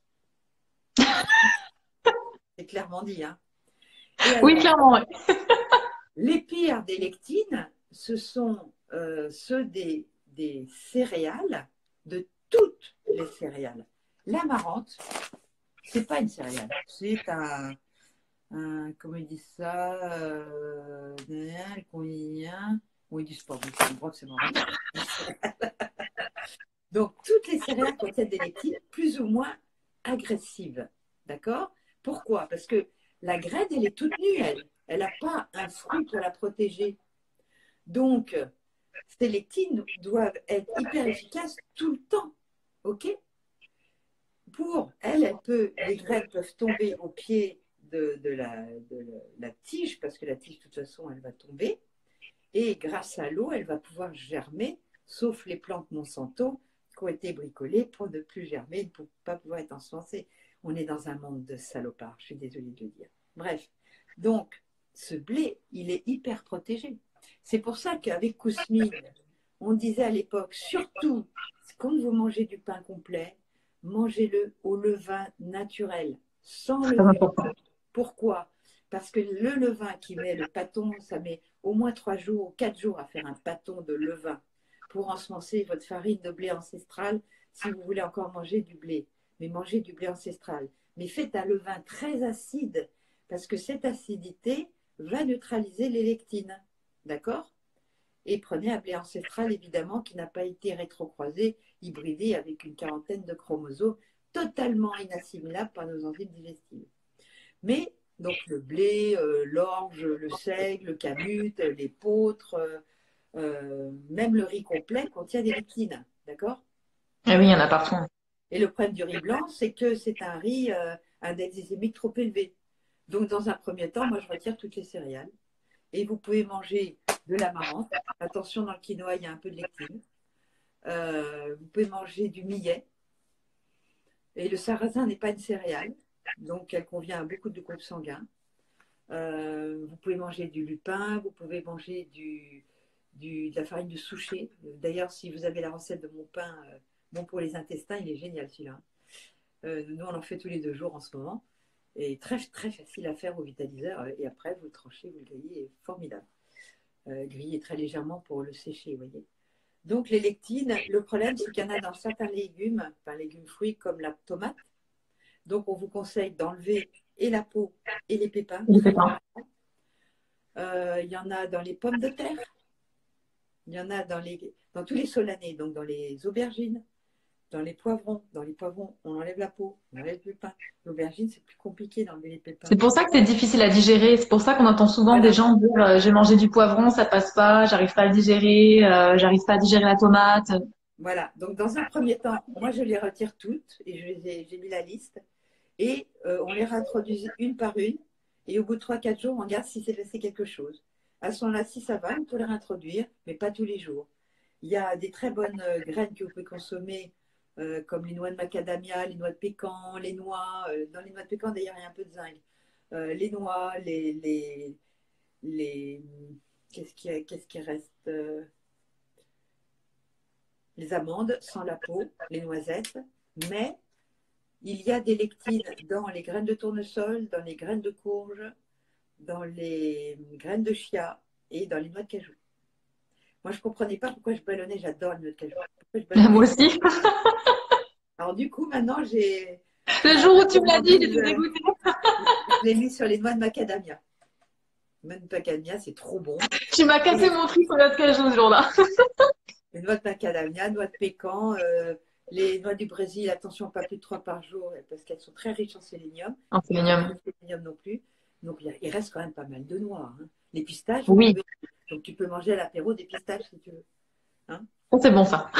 C'est clairement dit. Hein. Et Oui, alors, clairement. Ouais. les pires des lectines, ce sont euh, ceux des, des céréales, de toutes les céréales. L'amarante, c'est pas une céréale, c'est un, un, comment ils disent ça, euh, combien, oui, du sport, je crois que c'est marrant. Donc, toutes les céréales contiennent des lectines plus ou moins agressives. D'accord? Pourquoi? Parce que la graine, elle est toute nue, elle. Elle n'a pas un fruit pour la protéger. Donc, ces lectines doivent être hyper efficaces tout le temps. OK? Pour elle, elle peut, les graines peuvent tomber au pied de, de, la, de la tige, parce que la tige, de toute façon, elle va tomber. Et grâce à l'eau, elle va pouvoir germer, sauf les plantes Monsanto qui ont été bricolées pour ne plus germer, pour ne pas pouvoir être ensemencées. On est dans un monde de salopards, je suis désolée de le dire. Bref, donc ce blé, il est hyper protégé. C'est pour ça qu'avec Kousmine, on disait à l'époque, surtout, quand vous mangez du pain complet, mangez-le au levain naturel, sans Très levure. important. Pourquoi? Parce que le levain qui met le pâton, ça met au moins trois jours, quatre jours à faire un pâton de levain pour ensemencer votre farine de blé ancestral si vous voulez encore manger du blé. Mais mangez du blé ancestral. Mais faites un levain très acide parce que cette acidité va neutraliser les lectines. D'accord? Et prenez un blé ancestral, évidemment, qui n'a pas été rétrocroisé, hybridé avec une quarantaine de chromosomes, totalement inassimilables par nos enzymes digestives. Mais, donc, le blé, euh, l'orge, le seigle, le camut, l'épeautre, euh, euh, même le riz complet contient des lectines. D'accord? Et oui, il y en a partout. Et le problème du riz blanc, c'est que c'est un riz, euh, index glycémique trop élevé. Donc, dans un premier temps, moi, je retire toutes les céréales. Et vous pouvez manger de l'amarante. Attention, dans le quinoa, il y a un peu de lectine. Euh, vous pouvez manger du millet. Et le sarrasin n'est pas une céréale, donc elle convient à beaucoup de groupes sanguins. Euh, vous pouvez manger du lupin, vous pouvez manger du, du, de la farine de souchet. D'ailleurs, si vous avez la recette de mon pain, euh, bon pour les intestins, il est génial celui-là. Euh, nous, on en fait tous les deux jours en ce moment. Et très, très facile à faire au vitaliseur. Et après, vous le tranchez, vous le grillez, formidable. Euh, grillez très légèrement pour le sécher, vous voyez. Donc, les lectines, le problème, c'est qu'il y en a dans certains légumes, enfin légumes fruits comme la tomate. Donc, on vous conseille d'enlever et la peau et les pépins. Je sais pas. Euh, il y en a dans les pommes de terre. Il y en a dans, les, dans tous les solanés, donc dans les aubergines, dans les poivrons. Dans les poivrons, on enlève la peau, on enlève le pain. L'aubergine, c'est plus compliqué d'enlever les pépins. C'est pour ça que c'est difficile à digérer. C'est pour ça qu'on entend souvent des Voilà. gens dire euh, j'ai mangé du poivron, ça passe pas, j'arrive pas à le digérer, euh, j'arrive pas à digérer la tomate. Voilà. Donc, dans un premier temps, moi, je les retire toutes et je les ai- j'ai mis la liste. Et euh, on les réintroduit une par une. Et au bout de trois quatre jours, on regarde si s'est passé quelque chose. À ce moment-là, si ça va, on peut les réintroduire, mais pas tous les jours. Il y a des très bonnes euh, graines que vous pouvez consommer, euh, comme les noix de macadamia, les noix de pécan, les noix. Euh, dans les noix de pécan, d'ailleurs, il y a un peu de zinc. Euh, les noix, les. les, les qu'est-ce, qui, qu'est-ce qui reste euh, les amandes sans la peau, les noisettes. Mais il y a des lectines dans les graines de tournesol, dans les graines de courge, dans les graines de chia et dans les noix de cajou. Moi, je ne comprenais pas pourquoi je ballonnais, j'adore les noix de cajou. Pourquoi je Moi ballonnais. aussi. Alors du coup, maintenant, j'ai Le ma, jour ma où tu me l'as dit, gourmandise, j'étais euh, dégoûtée. je l'ai mis sur les noix de macadamia. Les noix de macadamia, c'est trop bon. Tu m'as cassé Et mon prix sur notre cajou ce jour-là. les noix de macadamia, noix de pécan, euh, les noix du Brésil, attention, pas plus de trois par jour, parce qu'elles sont très riches en sélénium. Un Il ne faut pas sélénium. trop de sélénium non plus. Donc, il, y a- il reste quand même pas mal de noix. Hein. Les pistaches, vous Oui, pouvez. Donc, tu peux manger à l'apéro des pistaches si tu veux. Hein. ça, c'est bon ça.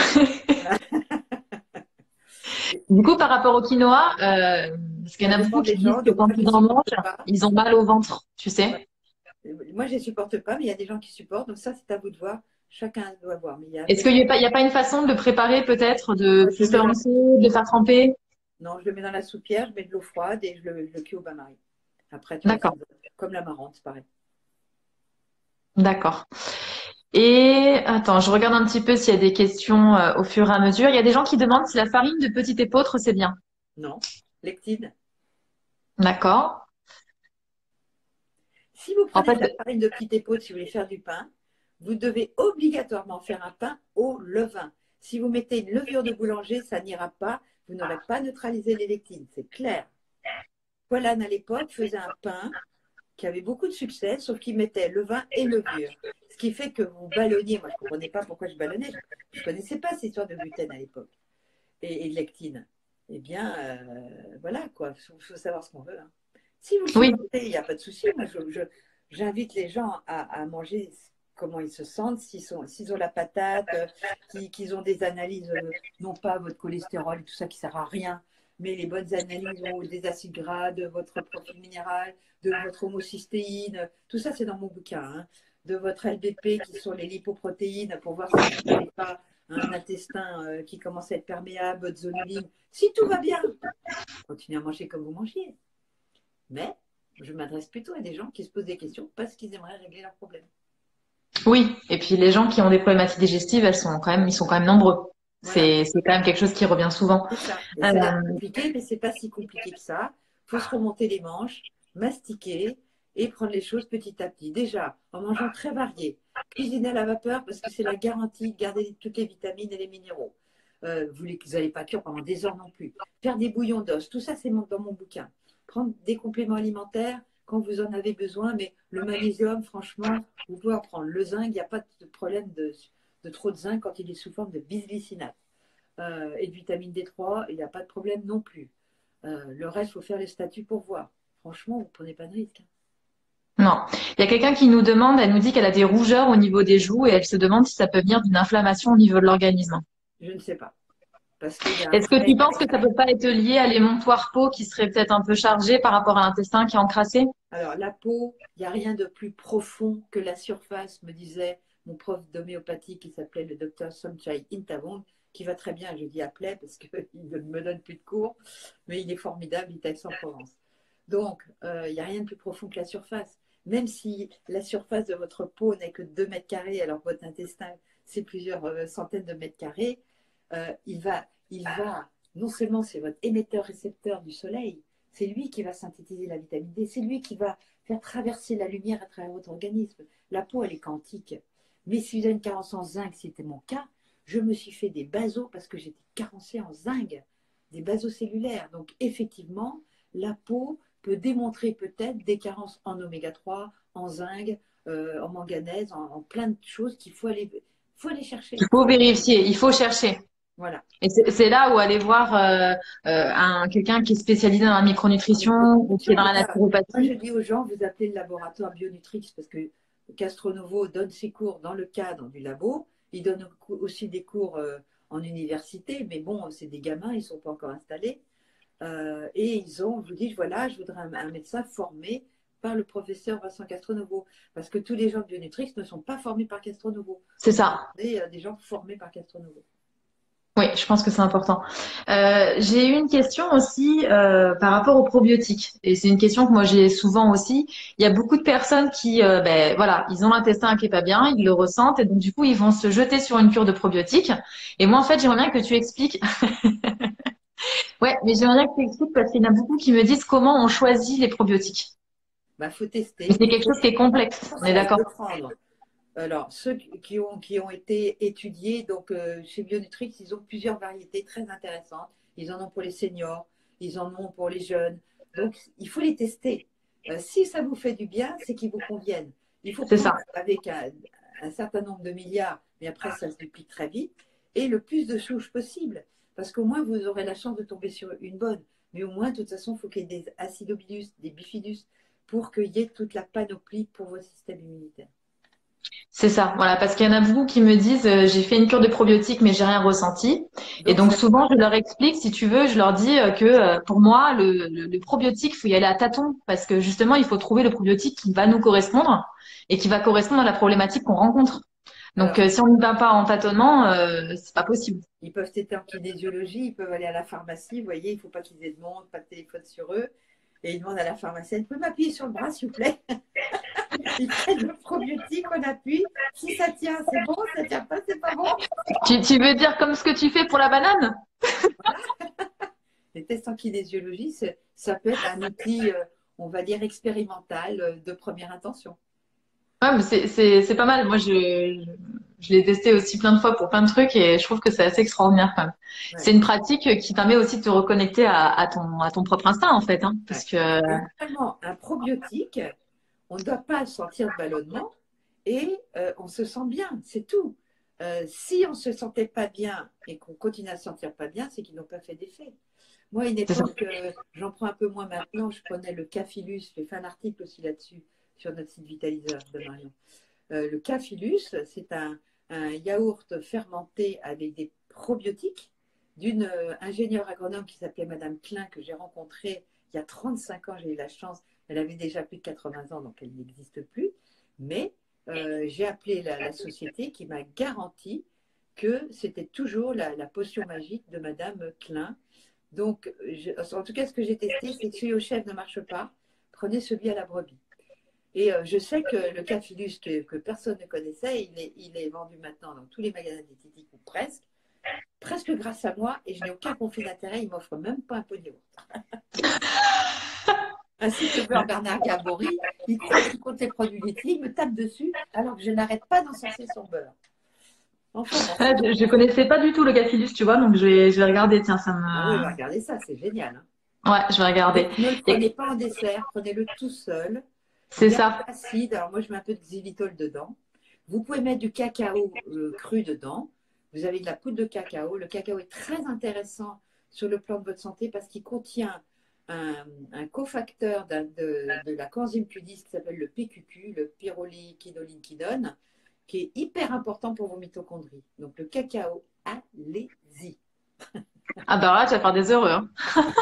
Du coup, par rapport au quinoa, euh, parce qu'il y Ça en a beaucoup dépend qui des disent gens. que Donc, quand moi, je ne ils en mangent, supporte pas. ils ont mal au ventre, tu Ouais. sais. Moi, je ne supporte pas, mais il y a des gens qui supportent. Donc, ça, c'est à vous de voir. Chacun doit voir. Mais il y a Est-ce des qu'il gens. n'y a pas, il y a pas une façon de le préparer peut-être, de Moi, je le plus le mets dans la rincer, de le faire tremper? Non, je le mets dans la soupière, je mets de l'eau froide et je le, je le cuis au bain-marie. Après, tu D'accord, assaisonnes. Comme l'amarante, c'est pareil. d'accord. Et attends, je regarde un petit peu s'il y a des questions euh, au fur et à mesure. Il y a des gens qui demandent si la farine de petite épeautre, c'est bien. Non. Lectine. D'accord. Si vous En prenez de la fait, farine de petite épaule, si vous voulez faire du pain, vous devez obligatoirement faire un pain au levain. Si vous mettez une levure de boulanger, ça n'ira pas. Vous n'aurez pas neutralisé les lectines, c'est clair. Poilane à l'époque faisait un pain qui avait beaucoup de succès, sauf qu'il mettait levain et levure. Ce qui fait que vous ballonniez. Moi, je ne comprenais pas pourquoi je ballonnais. Je ne connaissais pas cette histoire de gluten à l'époque et, et de lectine. Eh bien, euh, voilà, quoi. Il faut, faut savoir ce qu'on veut. Hein. Si vous le oui, supportez, il n'y a pas de souci. Moi, je, je, j'invite les gens à, à manger comment ils se sentent, s'ils, sont, s'ils ont la patate, euh, qu'ils, qu'ils ont des analyses, euh, non pas votre cholestérol et tout ça qui ne sert à rien, mais les bonnes analyses ou des acides gras, de votre profil minéral, de votre homocystéine. Tout ça, c'est dans mon bouquin. Hein, de votre L B P, qui sont les lipoprotéines, pour voir si vous n'avez pas un intestin euh, qui commence à être perméable, votre zonuline. Si tout va bien, continuez à manger comme vous mangiez. Mais je m'adresse plutôt à des gens qui se posent des questions parce qu'ils aimeraient régler leurs problèmes. Oui, et puis les gens qui ont des problématiques digestives, elles sont quand même, ils sont quand même nombreux. Voilà. C'est, c'est quand même quelque chose qui revient souvent. C'est ça. Et Euh, ça a l'air compliqué, mais c'est pas si compliqué que ça. Il faut se remonter les manches, mastiquer et prendre les choses petit à petit. Déjà, en mangeant très varié. Cuisiner à la vapeur parce que c'est la garantie de garder toutes les vitamines et les minéraux. Euh, vous n'allez pas cuire pendant des heures non plus. Faire des bouillons d'os, tout ça c'est mon- dans mon bouquin. Prendre des compléments alimentaires quand vous en avez besoin, mais le magnésium, franchement, vous pouvez en prendre. Le zinc, il n'y a pas de problème de, de trop de zinc quand il est sous forme de bisglycinate euh, et de vitamine D trois, il n'y a pas de problème non plus. Euh, le reste, il faut faire les statuts pour voir. Franchement, vous ne prenez pas de risque. Hein. non. Il y a quelqu'un qui nous demande, elle nous dit qu'elle a des rougeurs au niveau des joues et elle se demande si ça peut venir d'une inflammation au niveau de l'organisme. Je ne sais pas. Parce qu'il y a un Est-ce que tu vrai. penses que ça peut pas être lié à l'émonctoire peau qui serait peut-être un peu chargé par rapport à l'intestin qui est encrassé? Alors, la peau, il n'y a rien de plus profond que la surface, me disait mon prof d'homéopathie qui s'appelait le docteur Somchai Intavong, qui va très bien, je dis appelé parce qu'il ne me donne plus de cours, mais il est formidable, il est à Aix-en-Provence. Donc, euh, il n'y a rien de plus profond que la surface. Même si la surface de votre peau n'est que deux mètres carrés, alors que votre intestin, c'est plusieurs euh, centaines de mètres carrés, euh, il, va, il va, non seulement c'est votre émetteur-récepteur du soleil, c'est lui qui va synthétiser la vitamine D, c'est lui qui va faire traverser la lumière à travers votre organisme. La peau, elle est quantique. Mais si vous avez une carence en zinc, c'était mon cas, je me suis fait des basos parce que j'étais carencée en zinc, des basos cellulaires. Donc effectivement, la peau peut démontrer peut-être des carences en oméga trois, en zinc, euh, en manganèse, en, en, plein de choses qu'il faut aller, faut aller chercher. Il faut vérifier, il faut chercher. Voilà. Et c'est c'est là où aller voir euh, euh, un quelqu'un qui est spécialisé dans la En micronutrition ou qui est micronutrition, dans mais la là, moi je naturopathie. dis aux gens, vous appelez le laboratoire Bionutrix parce que Castronovo donne ses cours dans le cadre du labo. Il donne aussi des cours euh, en université, mais bon, c'est des gamins, ils ne sont pas encore installés. Euh, et ils ont, vous dites, voilà, je voudrais un, un médecin formé par le professeur Vincent Castronovo. Parce que tous les gens de Bionutrix ne sont pas formés par Castronovo. C'est Donc, ça. il y a des gens formés par Castronovo. Oui, je pense que c'est important. Euh, j'ai eu une question aussi euh, par rapport aux probiotiques. Et c'est une question que moi j'ai souvent aussi. Il y a beaucoup de personnes qui, euh, ben voilà, ils ont l'intestin qui est pas bien, ils le ressentent et donc du coup ils vont se jeter sur une cure de probiotiques. Et moi en fait j'aimerais bien que tu expliques. Ouais, mais j'aimerais bien que tu expliques parce qu'il y en a beaucoup qui me disent comment on choisit les probiotiques. Il faut Mais tester. c'est Il quelque faut chose qui est complexe. On est conseil d'accord? de prendre. Alors, ceux qui ont, qui ont été étudiés, donc euh, chez Bionutrix, ils ont plusieurs variétés très intéressantes. Ils en ont pour les seniors, ils en ont pour les jeunes. Donc, il faut les tester. Euh, si ça vous fait du bien, c'est qu'ils vous conviennent. Il faut C'est ça. prendre avec un, un certain nombre de milliards, mais après, ça se duplique très vite, et le plus de souches possible. Parce qu'au moins, vous aurez la chance de tomber sur une bonne. Mais au moins, de toute façon, il faut qu'il y ait des acidobildus, des bifidus, pour qu'il y ait toute la panoplie pour votre système immunitaire. C'est ça, voilà, parce qu'il y en a beaucoup qui me disent euh, j'ai fait une cure de probiotiques mais j'ai rien ressenti. Et Donc, donc ça souvent je leur explique, si tu veux, je leur dis euh, que euh, pour moi le, le, le probiotique, il faut y aller à tâtons parce que justement il faut trouver le probiotique qui va nous correspondre et qui va correspondre à la problématique qu'on rencontre. Donc alors, euh, si on n'y va pas en tâtonnement, euh, c'est pas possible. ils peuvent être en kinésiologie, ils peuvent aller à la pharmacie, vous voyez, il ne faut pas qu'ils aient de monde, pas de téléphone sur eux. Et ils demandent à la pharmacienne, vous pouvez m'appuyer sur le bras, s'il vous plaît. Ils prennent le probiotique, on appuie. Si ça tient, c'est bon, ça tient pas, c'est pas bon. Tu, tu veux dire comme ce que tu fais pour la banane? Les tests en kinésiologie, ça peut être un outil, euh, on va dire, expérimental euh, de première intention. Ouais, mais c'est c'est c'est pas mal. Moi je je, je l'ai testé aussi plein de fois pour plein de trucs et je trouve que c'est assez extraordinaire quand même. C'est Ouais, une pratique qui permet aussi de te reconnecter à, à ton à ton propre instinct en fait, hein, ouais. parce que Et normalement, un probiotique, on ne doit pas sentir de ballonnement et euh, on se sent bien, c'est tout. Euh, si on ne se sentait pas bien et qu'on continue à se sentir pas bien, c'est qu'ils n'ont pas fait d'effet. Moi, à une c'est ça. époque, euh, j'en prends un peu moins maintenant, je prenais le Cafilus, j'ai fait un article aussi là-dessus sur notre site Vitaliseur de Marion. Euh, le Cafilus, c'est un, un yaourt fermenté avec des probiotiques d'une euh, ingénieure agronome qui s'appelait Madame Klein, que j'ai rencontrée il y a trente-cinq ans. J'ai eu la chance, elle avait déjà plus de quatre-vingts ans, donc elle n'existe plus. Mais euh, j'ai appelé la, la société qui m'a garanti que c'était toujours la, la potion magique de Madame Klein. Donc, je, en tout cas, ce que j'ai testé, c'est que celui au chef ne marche pas. Prenez celui à la brebis. Et euh, je sais que le Cafilus que, que personne ne connaissait, il est, il est vendu maintenant dans tous les magasins diététiques ou presque, presque grâce à moi, et je n'ai aucun conflit d'intérêt, il m'offre même pas un pot de yaourt. Ainsi que le beurre Bernard Gabory, il croit qu'il compte les produits laitiers, il me tape dessus, alors que je n'arrête pas d'encenser son beurre. Enfin bon. Ouais, je, je connaissais pas du tout le Gafilus, tu vois, donc je vais, je vais regarder. Tiens, ça Ah oui, me. regardez ça, c'est génial. Hein. Ouais, je vais regarder. Ne, ne le prenez Et- pas en dessert, prenez-le tout seul. C'est Bien ça. acide, alors moi je mets un peu de xylitol dedans. Vous pouvez mettre du cacao euh, cru dedans. Vous avez de la poudre de cacao. Le cacao est très intéressant sur le plan de votre santé parce qu'il contient un, un cofacteur d'un- de, de la coenzyme Q dix qui s'appelle le P Q Q, le pyrroliquinolinquinone, qui est hyper important pour vos mitochondries. Donc le cacao, allez-y. Ah bah là, tu vas faire des heureux. Hein.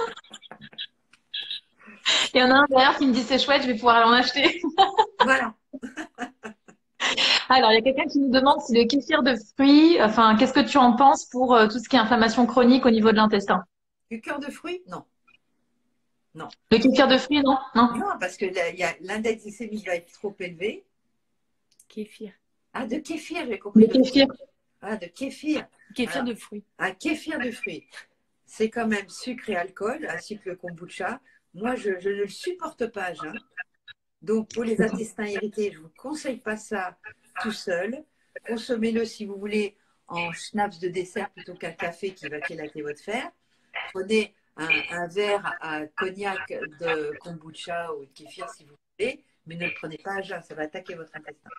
Il y en a un derrière qui me dit c'est chouette, je vais pouvoir aller en acheter. Voilà. Alors, il y a quelqu'un qui nous demande si le kéfir de fruits, enfin, qu'est-ce que tu en penses pour euh, tout ce qui est inflammation chronique au niveau de l'intestin? Du cœur de fruits? Non. Non. Le kéfir de fruits, non? Non. Non, parce que là, il y a- l'index glycémique va être trop élevé. Kéfir. Ah, de kéfir, j'ai Le compris. Le... kéfir. Ah, de kéfir. Kéfir Alors, de fruits. un kéfir de fruits. C'est quand même sucre et alcool, ainsi que le kombucha. Moi, je, je ne le supporte pas à jeun. Donc, pour les intestins irrités, je ne vous conseille pas ça tout seul. Consommez-le si vous voulez en schnapps de dessert plutôt qu'un café qui va kélater votre fer. Prenez un, un verre à cognac de kombucha ou de kéfir si vous voulez, mais ne le prenez pas à jeun, ça va attaquer votre intestin.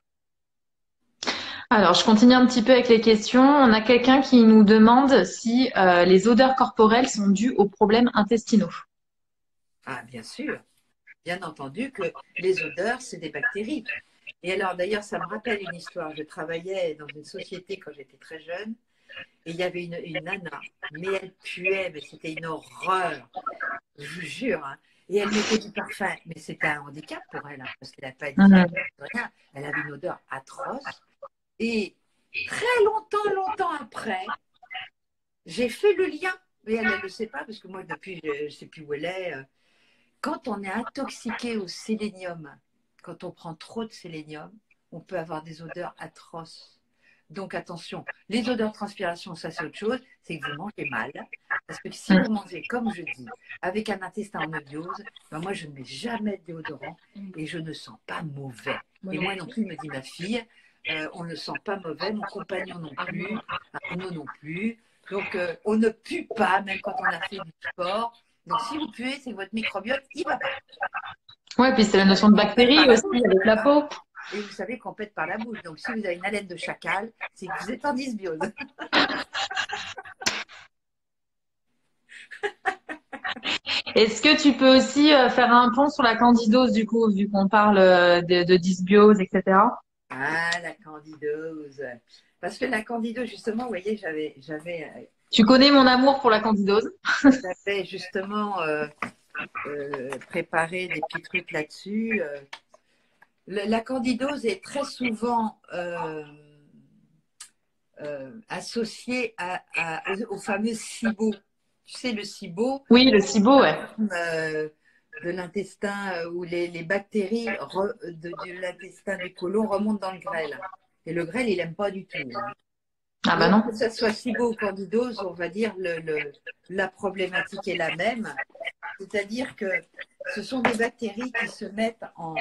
Alors, je continue un petit peu avec les questions. On a quelqu'un qui nous demande si euh, les odeurs corporelles sont dues aux problèmes intestinaux. Ah, bien sûr. Bien entendu que les odeurs, c'est des bactéries. Et alors, d'ailleurs, ça me rappelle une histoire. Je travaillais dans une société quand j'étais très jeune et il y avait une, une nana, mais elle puait, mais c'était une horreur, je vous jure. Hein. Et elle mettait du parfum, mais c'était un handicap pour elle, hein, parce qu'elle n'a pas dit Mhm. rien. Elle avait une odeur atroce. Et très longtemps, longtemps après, j'ai fait le lien, mais elle ne le sait pas, parce que moi, depuis, je ne sais plus où elle est. euh, Quand on est intoxiqué au sélénium, quand on prend trop de sélénium, on peut avoir des odeurs atroces. Donc attention, les odeurs de transpiration, ça c'est autre chose, c'est que vous mangez mal. Parce que si vous mangez, comme je dis, avec un intestin en osmose, ben moi je ne mets jamais de déodorant et je ne sens pas mauvais. Et moi non plus, me dit ma fille, euh, on ne sent pas mauvais, mon compagnon non plus, Arnaud non plus. Donc euh, on ne pue pas, même quand on a fait du sport. Donc, si vous puez, c'est que votre microbiote, il va pas. Ouais, puis c'est la notion de bactéries aussi avec la peau. Et vous savez qu'on pète par la bouche. Donc, si vous avez une haleine de chacal, c'est que vous êtes en dysbiose. Est-ce que tu peux aussi euh, faire un pont sur la candidose du coup, vu qu'on parle euh, de, de dysbiose, et cetera. Ah, la candidose. Parce que la candidose, justement, vous voyez, j'avais, j'avais, euh, Tu connais mon amour pour la candidose. j'avais justement euh, euh, préparé des petits trucs là-dessus. Euh, Le- la candidose est très souvent euh, euh, associée à, à- au, au fameux SIBO. Tu sais, le SIBO, Oui, le SIBO, ouais. euh, de l'intestin euh, où les, les bactéries re- de, de l'intestin du côlon remontent dans le grêle. Et le grêle, il n'aime pas du tout. Hein. Ah bah Donc, non. que ce soit SIBO ou candidose, on va dire le, le- la problématique est la même. C'est-à-dire que ce sont des bactéries qui se mettent en,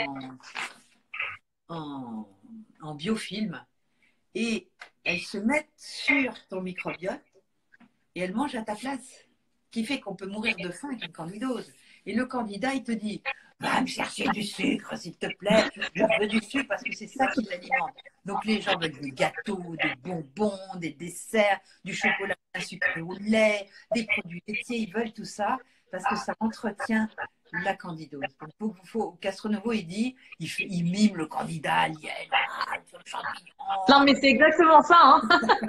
en, en biofilm et elles se mettent sur ton microbiote et elles mangent à ta place. Ce qui fait qu'on peut mourir de faim avec une candidose. Et le candidat, il te dit, va me chercher du sucre, s'il te plaît. Je veux du sucre parce que c'est ça qui l'alimente. Donc les gens veulent des gâteaux, des bonbons, des desserts, du chocolat sucré au lait, des produits laitiers. Ils veulent tout ça parce que ça entretient la candidose. Donc, faut, faut, Castronovo, il dit, il, fait, il mime le candidat alien. Ah, le champignon. Non, mais c'est exactement ça, hein.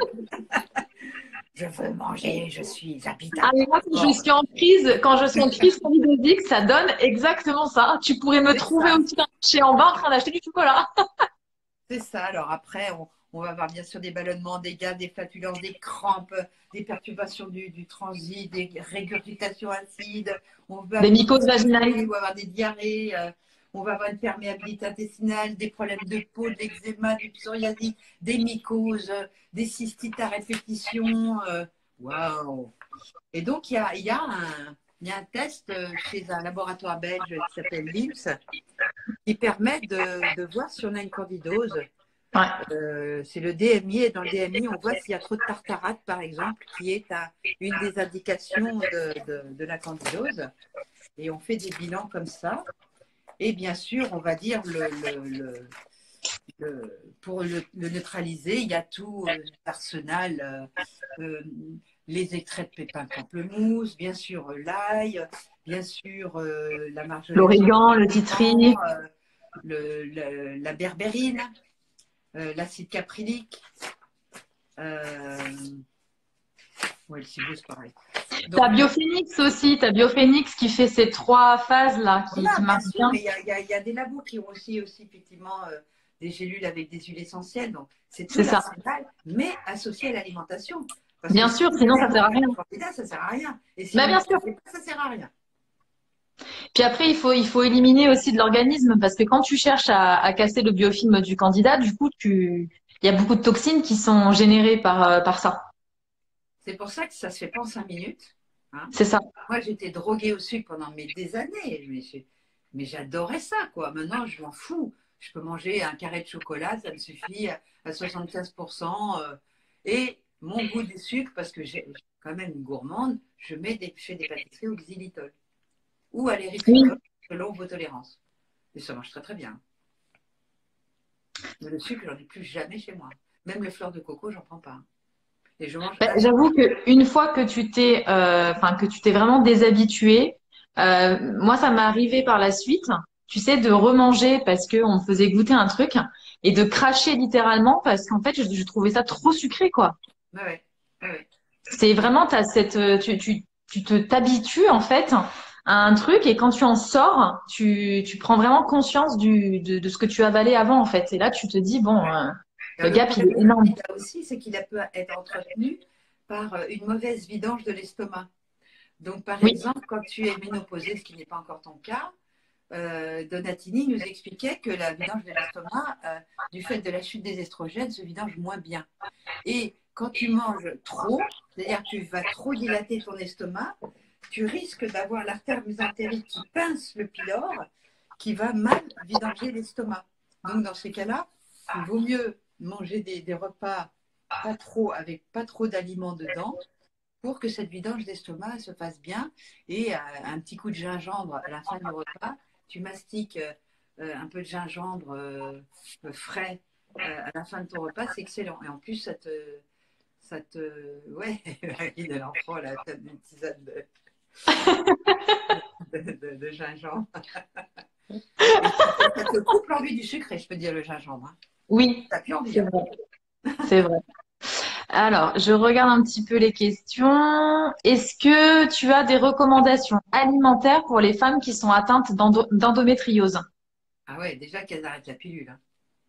Je veux manger, je suis Ah, habitable. mais moi, quand je suis en crise, quand je suis en crise candidosique, ça donne exactement ça. Tu pourrais me C'est trouver ça. aussi chez en bas en train d'acheter du chocolat. C'est ça. Alors après, on, on va avoir bien sûr des ballonnements, des gaz, des flatulences, des crampes, des perturbations du, du transit, des régurgitations acides. On va Des avoir, mycoses vaginales. on va avoir des diarrhées. euh, on va avoir une perméabilité intestinale, des problèmes de peau, de l'eczéma, du psoriasis, des mycoses, des cystites à répétition. euh, Waouh! Et donc, il y a, il y a un, il y a un test euh, chez un laboratoire belge qui s'appelle L I M S qui permet de, de voir si on a une candidose. Ouais. Euh, c'est le D M I, et dans le D M I, on voit s'il y a trop de tartarate, par exemple, qui est à, une des indications de, de, de la candidose. Et on fait des bilans comme ça. Et bien sûr, on va dire, le, le, le, le- pour le, le neutraliser, il y a tout euh, l'arsenal, euh, euh, les extraits de pépins de pamplemousse, bien sûr euh, l'ail, bien sûr euh, la marjolaine, L'origan, le titri. euh, le, le- la berbérine, euh, l'acide caprylique. Euh, ouais, le cibou, c'est pareil. T'as Donc, Biophénix aussi, t'as Biophénix qui fait ces trois phases-là, qui, voilà, qui bien marchent sûr, bien. mais il y a, il y a- il y a des labos qui ont aussi, aussi effectivement euh, des gélules avec des huiles essentielles. Donc, c'est tout C'est ça. l'arsenal, mais associé à l'alimentation. Parce que Bien si sûr, vous sinon avez ça sert à rien. un candidat, ça ne sert à rien. Et si Bah, vous ne bien le sûr. savez pas, ça ne sert à rien. Puis après, il faut, il faut éliminer aussi de l'organisme parce que quand tu cherches à, à casser le biofilm du candidat, du coup, tu, il y a beaucoup de toxines qui sont générées par, euh, par ça. C'est pour ça que ça ne se fait pas en cinq minutes. Hein. C'est ça. Moi, j'étais droguée au sucre pendant mes, des années. Mais, je- mais j'adorais ça, quoi. Maintenant, je m'en fous. Je peux manger un carré de chocolat, ça me suffit à, à soixante-quinze pour cent. euh, et mon goût du sucre, parce que j'ai j'ai quand même une gourmande, je mets des, je fais des pâtisseries au xylitol ou à Oui. l'érythritol, selon vos tolérances. Et ça marche très très bien. Mais le sucre, j'en ai plus jamais chez moi. Même les fleurs de coco, j'en prends pas. Et je mange Bah, assez. j'avoue que une fois que tu t'es, euh, enfin que tu t'es vraiment déshabitué, euh, moi ça m'est arrivé par la suite, tu sais, de remanger parce que on me faisait goûter un truc et de cracher littéralement parce qu'en fait je, je trouvais ça trop sucré quoi. Ouais, ouais, ouais, ouais. C'est vraiment t'as cette, euh, tu, tu, tu te t'habitues en fait à un truc et quand tu en sors, tu, tu prends vraiment conscience du, de, de ce que tu avalais avant en fait. Et là tu te dis bon, euh, le Alors, le gap il problème est énorme. qu'il a aussi, c'est qu'il a peut être entretenu par euh, une mauvaise vidange de l'estomac. Donc, par Oui, exemple, quand tu es ménopausée, ce qui n'est pas encore ton cas, euh, Donatini nous expliquait que la vidange de l'estomac, euh, du fait de la chute des estrogènes, se vidange moins bien. Et quand tu manges trop, c'est-à-dire que tu vas trop dilater ton estomac, tu risques d'avoir l'artère mésentérique qui pince le pylore, qui va mal vidanger l'estomac. Donc, dans ces cas-là, il vaut mieux manger des, des repas pas trop, avec pas trop d'aliments dedans, pour que cette vidange d'estomac se fasse bien. Et euh, un petit coup de gingembre à la fin du repas, tu mastiques euh, euh, un peu de gingembre euh, euh, frais euh, à la fin de ton repas, c'est excellent. Et en plus, ça te. Ça te... Ouais, il est en prend la tête d'une tisane de, de, de- de gingembre. Et ça te, ça te coupe l'envie du sucre, et je peux dire le gingembre. Hein. oui, T'as plus envie. c'est Hein. vrai, c'est vrai. Alors, je regarde un petit peu les questions. Est-ce que tu as des recommandations alimentaires pour les femmes qui sont atteintes d'endo- d'endométriose? Ah ouais, déjà qu'elles arrêtent la pilule. Hein.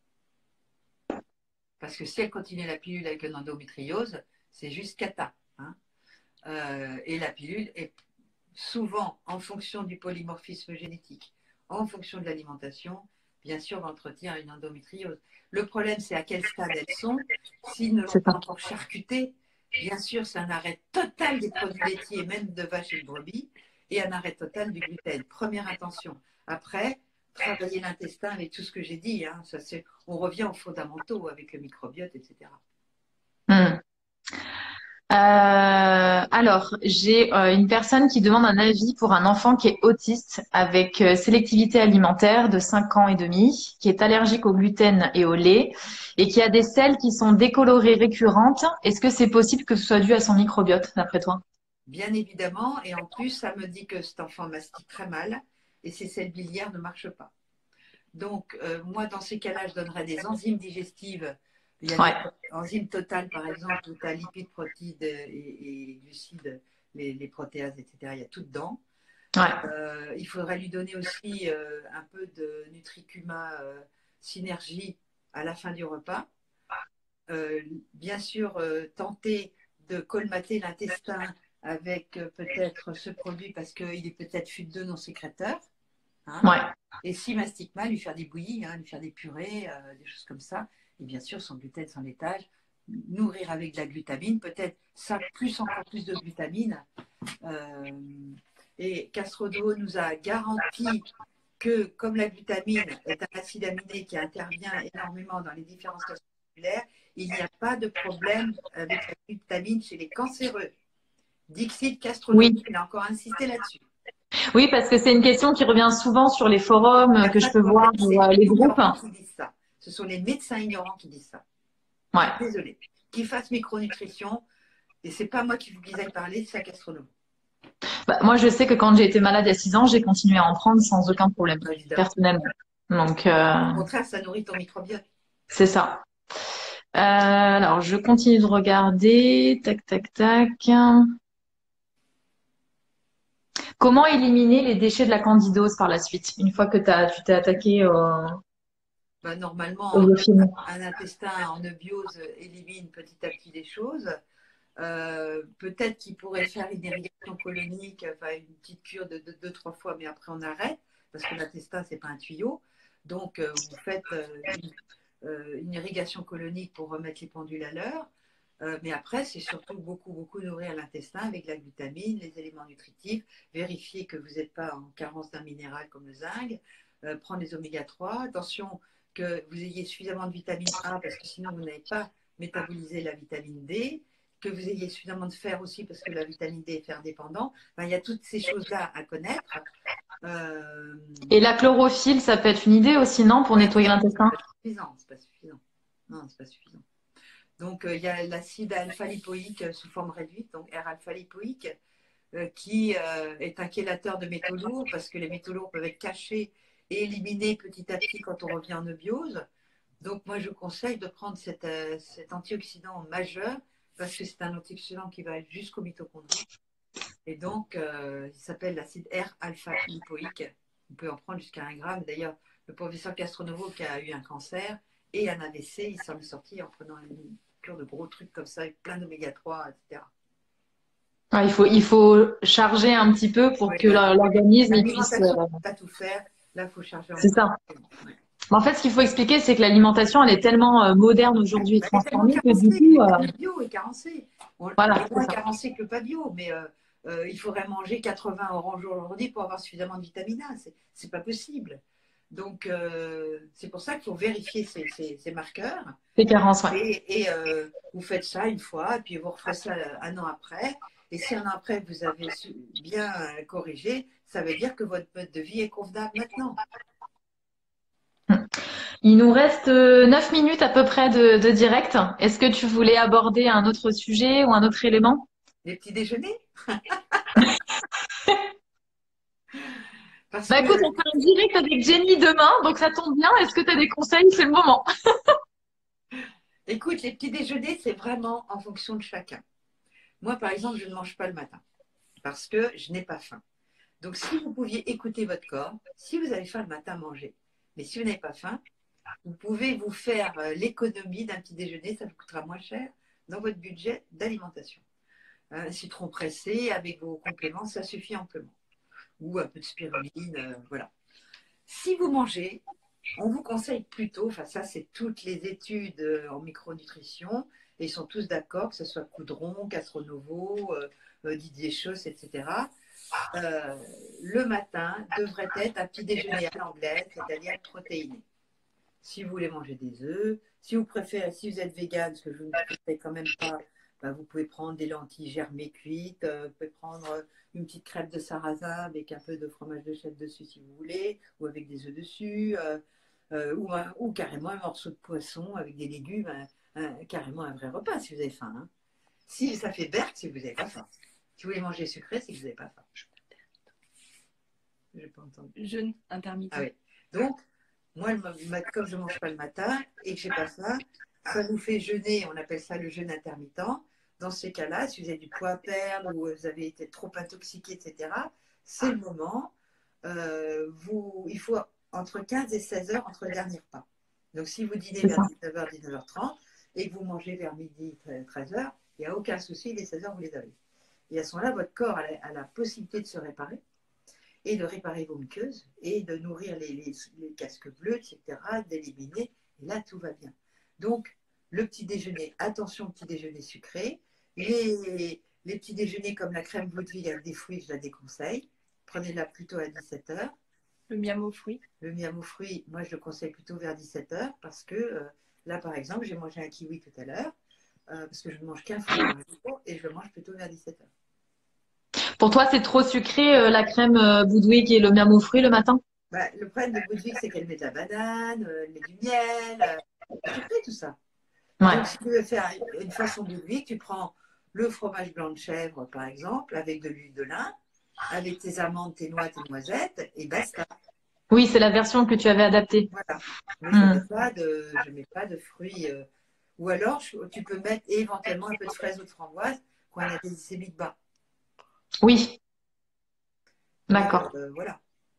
Parce que si elles continuent la pilule avec une endométriose, c'est juste cata. Hein. Euh, et la pilule est souvent en fonction du polymorphisme génétique, en fonction de l'alimentation, bien sûr, va entretenir une endométriose. Le problème, c'est à quel stade elles sont. S'ils ne l'ont C'est pas ça. encore charcuté, bien sûr, c'est un arrêt total des produits laitiers, même de vache et de brebis, et un arrêt total du gluten. Première intention. Après, travailler l'intestin avec tout ce que j'ai dit. Hein, ça, c'est, on revient aux fondamentaux avec le microbiote, et cetera. Hmm. Euh, alors, j'ai euh, une personne qui demande un avis pour un enfant qui est autiste avec euh, sélectivité alimentaire de cinq ans et demi, qui est allergique au gluten et au lait et qui a des selles qui sont décolorées récurrentes. Est-ce que c'est possible que ce soit dû à son microbiote, d'après toi? Bien évidemment, et en plus, ça me dit que cet enfant mastique très mal et ses selles biliaires ne marchent pas. Donc, euh, moi, dans ces cas-là, je donnerais des enzymes digestives. Il y a Ouais, les enzymes totales, par exemple, où tu as lipides, protides et, et glucides, les, les protéases, et cetera. Il y a tout dedans. ouais, Euh, il faudrait lui donner aussi euh, un peu de Nutricuma euh, Synergie à la fin du repas. Euh, bien sûr, euh, tenter de colmater l'intestin avec euh, peut-être ce produit parce qu'il est peut-être fuite de non sécréteur. Hein. ouais. Et s'il mastique mal, lui faire des bouillies, hein, lui faire des purées, euh, des choses comme ça. Et bien sûr, sans gluten, sans laitage, nourrir avec de la glutamine, peut-être ça, plus encore plus de glutamine. Euh, et Castrodo nous a garanti que, comme la glutamine est un acide aminé qui intervient énormément dans les différenciations cellulaires, il n'y a pas de problème avec la glutamine chez les cancéreux. Dixit Castrodo, Oui, il a encore insisté là-dessus. oui, parce que c'est une question qui revient souvent sur les forums Il n'y euh, a que pas je de peux voir, problème, ou c'est euh, les les groupes. ignorants qui disent ça. Ce sont les médecins ignorants qui disent ça. Ouais. Désolée. Qu'ils fassent micronutrition, et c'est pas moi qui vous disais parler, c'est la gastronomie. Bah, moi, je sais que quand j'ai été malade il y a six ans, j'ai continué à en prendre sans aucun problème, Évidemment. personnellement. Donc, euh, Au contraire, ça nourrit ton microbiote. c'est ça. Euh, alors, je continue de regarder. Tac, tac, tac. Comment éliminer les déchets de la candidose par la suite, une fois que t'as, tu t'es attaqué au, Bah, au normalement, biofilm? un intestin en eubiose élimine petit à petit des choses. Euh, peut-être qu'il pourrait faire une irrigation colonique, enfin une petite cure de deux, deux, trois fois, mais après on arrête, parce que l'intestin, c'est pas un tuyau. Donc, euh, vous faites euh, une, euh, une irrigation colonique pour remettre les pendules à l'heure. Euh, mais après, c'est surtout beaucoup, beaucoup nourrir l'intestin avec la glutamine, les éléments nutritifs, vérifier que vous n'êtes pas en carence d'un minéral comme le zinc, euh, prendre les oméga trois. Attention que vous ayez suffisamment de vitamine A, parce que sinon vous n'avez pas métabolisé la vitamine D, que vous ayez suffisamment de fer aussi, parce que la vitamine D est fer dépendant. Enfin, il y a toutes ces choses-là à connaître. Euh, Et la chlorophylle, ça peut être une idée aussi, non, pour ouais, nettoyer c'est l'intestin? pas suffisant, c'est pas suffisant. Non, c'est pas suffisant. Donc, euh, il y a l'acide alpha-lipoïque euh, sous forme réduite, donc R-alpha-lipoïque, euh, qui euh, est un chélateur de métaux lourds, parce que les métaux lourds peuvent être cachés et éliminés petit à petit quand on revient en eubiose. Donc, moi, je conseille de prendre cet, euh, cet antioxydant majeur, parce que c'est un antioxydant qui va jusqu'aux mitochondries. Et donc, euh, il s'appelle l'acide R-alpha-lipoïque. On peut en prendre jusqu'à un gramme. D'ailleurs, le professeur Castronovo, qui a eu un cancer et un A V C, il s'en est sorti en prenant une cure de gros trucs comme ça, avec plein d'oméga trois, et cetera. Ouais, il faut, il faut charger un petit peu pour Oui, que ouais. la- l'organisme il puisse. L'alimentation euh, ne peut pas tout faire. Là, il faut charger en c'est ça. complément. Ouais. Mais en fait, ce qu'il faut expliquer, c'est que l'alimentation, elle est tellement euh, moderne aujourd'hui et Elle est tellement transformée que du carencée, coup, même euh, le bio est carencé. On, il voilà, est c'est moins ça. carencé que le pas bio, mais euh, euh, il faudrait manger quatre-vingts oranges aujourd'hui pour avoir suffisamment de vitamine A. C'est, c'est pas possible. Donc, euh, c'est pour ça qu'il faut vérifier ces, ces- ces marqueurs. C'est carence, ouais. Et, et, euh, vous faites ça une fois, et puis vous referez ça un an après. Et si un an après, vous avez su- bien euh, corrigé, ça veut dire que votre mode de vie est convenable maintenant. Il nous reste euh, neuf minutes à peu près de, de direct. Est-ce que tu voulais aborder un autre sujet ou un autre élément? Les petits déjeuners. Parce Bah que, écoute, on fait un direct avec Jenny demain, donc ça tombe bien. Est-ce que tu as des conseils? C'est le moment. écoute, les petits déjeuners, c'est vraiment en fonction de chacun. Moi, par exemple, je ne mange pas le matin parce que je n'ai pas faim. Donc, si vous pouviez écouter votre corps, si vous avez faim le matin, mangez. Mais si vous n'avez pas faim, vous pouvez vous faire euh, l'économie d'un petit déjeuner, ça vous coûtera moins cher dans votre budget d'alimentation. Un citron pressé avec vos compléments, ça suffit amplement. Ou un peu de spiruline, euh, voilà. Si vous mangez, on vous conseille plutôt, enfin ça c'est toutes les études euh, en micronutrition, et ils sont tous d'accord, que ce soit Coudron, Castronovo, euh, euh, Didier Chausse, et cetera. Euh, le matin devrait être un petit déjeuner à l'anglaise, c'est-à-dire protéiné. Si vous voulez manger des œufs, si vous préférez, si vous êtes vegan, ce que je ne vous conseille quand même pas, ben, vous pouvez prendre des lentilles germées cuites, euh, vous pouvez prendre une petite crêpe de sarrasin avec un peu de fromage de chèvre dessus si vous voulez, ou avec des œufs dessus, euh, euh, ou, un- ou carrément un morceau de poisson avec des légumes, un- un- carrément un vrai repas si vous avez faim. Hein. Si ça fait berk, c'est que vous n'avez pas faim. Si vous voulez manger sucré, c'est que vous n'avez pas faim. Je n'ai pas entendu. Jeûne intermittent. Ah oui. Donc, moi, comme je ne mange pas le matin et que je n'ai pas faim, ça vous fait jeûner, on appelle ça le jeûne intermittent. Dans ces cas-là, si vous avez du poids à perdre ou vous avez été trop intoxiqué, et cetera, c'est le moment. Euh, vous, il faut entre quinze et seize heures entre le dernier repas. Donc, si vous dînez C'est vers ça. dix-neuf heures, dix-neuf heures trente et que vous mangez vers midi, treize heures, il n'y a aucun souci, les seize heures, vous les avez. Et à ce moment-là, votre corps a la, a la possibilité de se réparer. et de réparer vos muqueuses et de nourrir les, les, les casques bleus, et cetera, d'éliminer. Et là, tout va bien. Donc, le petit déjeuner, attention au petit déjeuner sucré. Les, les petits déjeuners comme la crème Woodville avec des fruits, je la déconseille. Prenez-la plutôt à dix-sept heures. Le miam aux fruits. Le miam aux fruits, moi, je le conseille plutôt vers dix-sept heures parce que euh, là, par exemple, j'ai mangé un kiwi tout à l'heure euh, parce que je ne mange qu'un fruit par jour et je le mange plutôt vers dix-sept heures. Pour toi, c'est trop sucré, euh, la crème euh, Boudwick et le miam aux fruits le matin? Bah, le problème de Woodville, c'est qu'elle met de la banane, euh, elle met du miel, euh, c'est sucré tout ça. Ouais. Donc, si tu veux faire une façon Woodville, tu prends le fromage blanc de chèvre, par exemple, avec de l'huile de lin, avec tes amandes, tes noix, tes noisettes, et basta. Oui, c'est la version que tu avais adaptée. Voilà. Mais je ne Mm. mets pas de, je mets pas de fruits. euh, Ou alors, je- tu peux mettre éventuellement un peu de fraises ou de framboise quand il y a des glycémiques bas. Oui, Mais d'accord. euh, voilà.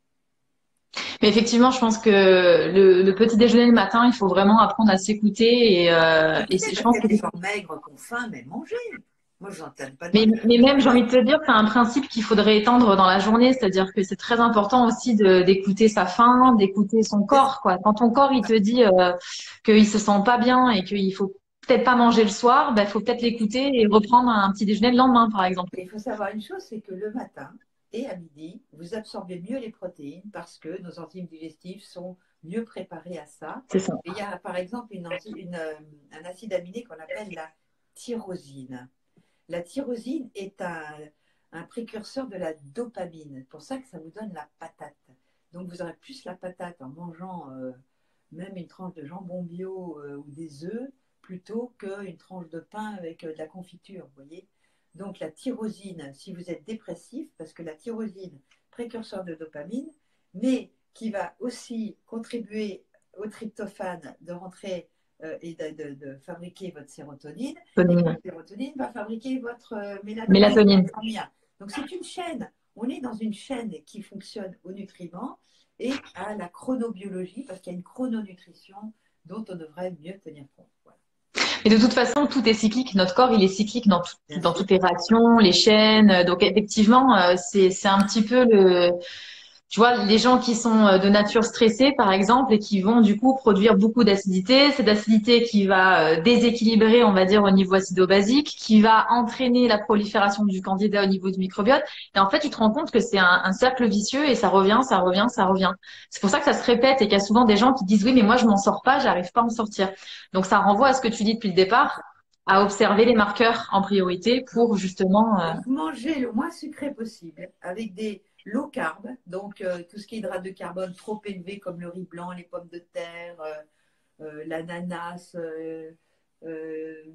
Mais effectivement, je pense que le, le petit déjeuner le matin, il faut vraiment apprendre à s'écouter et, euh, Et tu et sais, c'est- je parce qu'il pense y que a des gens maigres qui ont faim, mais manger. Moi, je n'entends pas mais, demander. mais même, j'ai envie de te dire, c'est un principe qu'il faudrait étendre dans la journée, c'est-à-dire que c'est très important aussi de d'écouter sa faim, d'écouter son corps, quoi. Quand ton corps, il te dit euh, qu'il se sent pas bien et qu'il faut peut-être pas manger le soir, ben, faut peut-être l'écouter et reprendre un petit déjeuner le lendemain, par exemple. Et il faut savoir une chose, c'est que le matin et à midi, vous absorbez mieux les protéines parce que nos enzymes digestives sont mieux préparées à ça. C'est ça. Et il y a par exemple une, enzy- une, euh, un acide aminé qu'on appelle la tyrosine. La tyrosine est un, un précurseur de la dopamine. C'est pour ça que ça vous donne la patate. Donc vous aurez plus la patate en mangeant euh, même une tranche de jambon bio euh, ou des œufs plutôt qu'une tranche de pain avec euh, de la confiture, vous voyez. Donc la tyrosine, si vous êtes dépressif, parce que la tyrosine, précurseur de dopamine, mais qui va aussi contribuer au tryptophane de rentrer euh, et de, de- de fabriquer votre sérotonine, et Tonine. la sérotonine va fabriquer votre euh, mélatonine. Mélatonine. Donc c'est une chaîne. On est dans une chaîne qui fonctionne aux nutriments et à la chronobiologie, parce qu'il y a une chrononutrition dont on devrait mieux tenir compte. Voilà. Et de toute façon, tout est cyclique. Notre corps, il est cyclique dans, tout- Bien dans sûr. toutes les réactions, les chaînes. Donc, effectivement, euh, c'est, c'est un petit peu le, tu vois, les gens qui sont euh, de nature stressée, par exemple, et qui vont du coup produire beaucoup d'acidité, cette acidité qui va euh, déséquilibrer, on va dire, au niveau acido-basique, qui va entraîner la prolifération du candida au niveau du microbiote. Et en fait, tu te rends compte que c'est un, un cercle vicieux et ça revient, ça revient, ça revient. C'est pour ça que ça se répète et qu'il y a souvent des gens qui disent oui, mais moi je m'en sors pas, j'arrive pas à en sortir. Donc ça renvoie à ce que tu dis depuis le départ, à observer les marqueurs en priorité pour justement. euh, Donc, manger le moins sucré possible avec des low carb, donc euh, tout ce qui est hydrate de carbone trop élevé comme le riz blanc, les pommes de terre, euh, euh, l'ananas, euh, euh,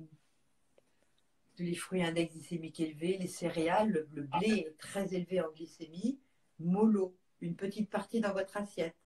les fruits à index glycémique élevé, les céréales, le, le blé est très élevé en glycémie, mollo, une petite partie dans votre assiette.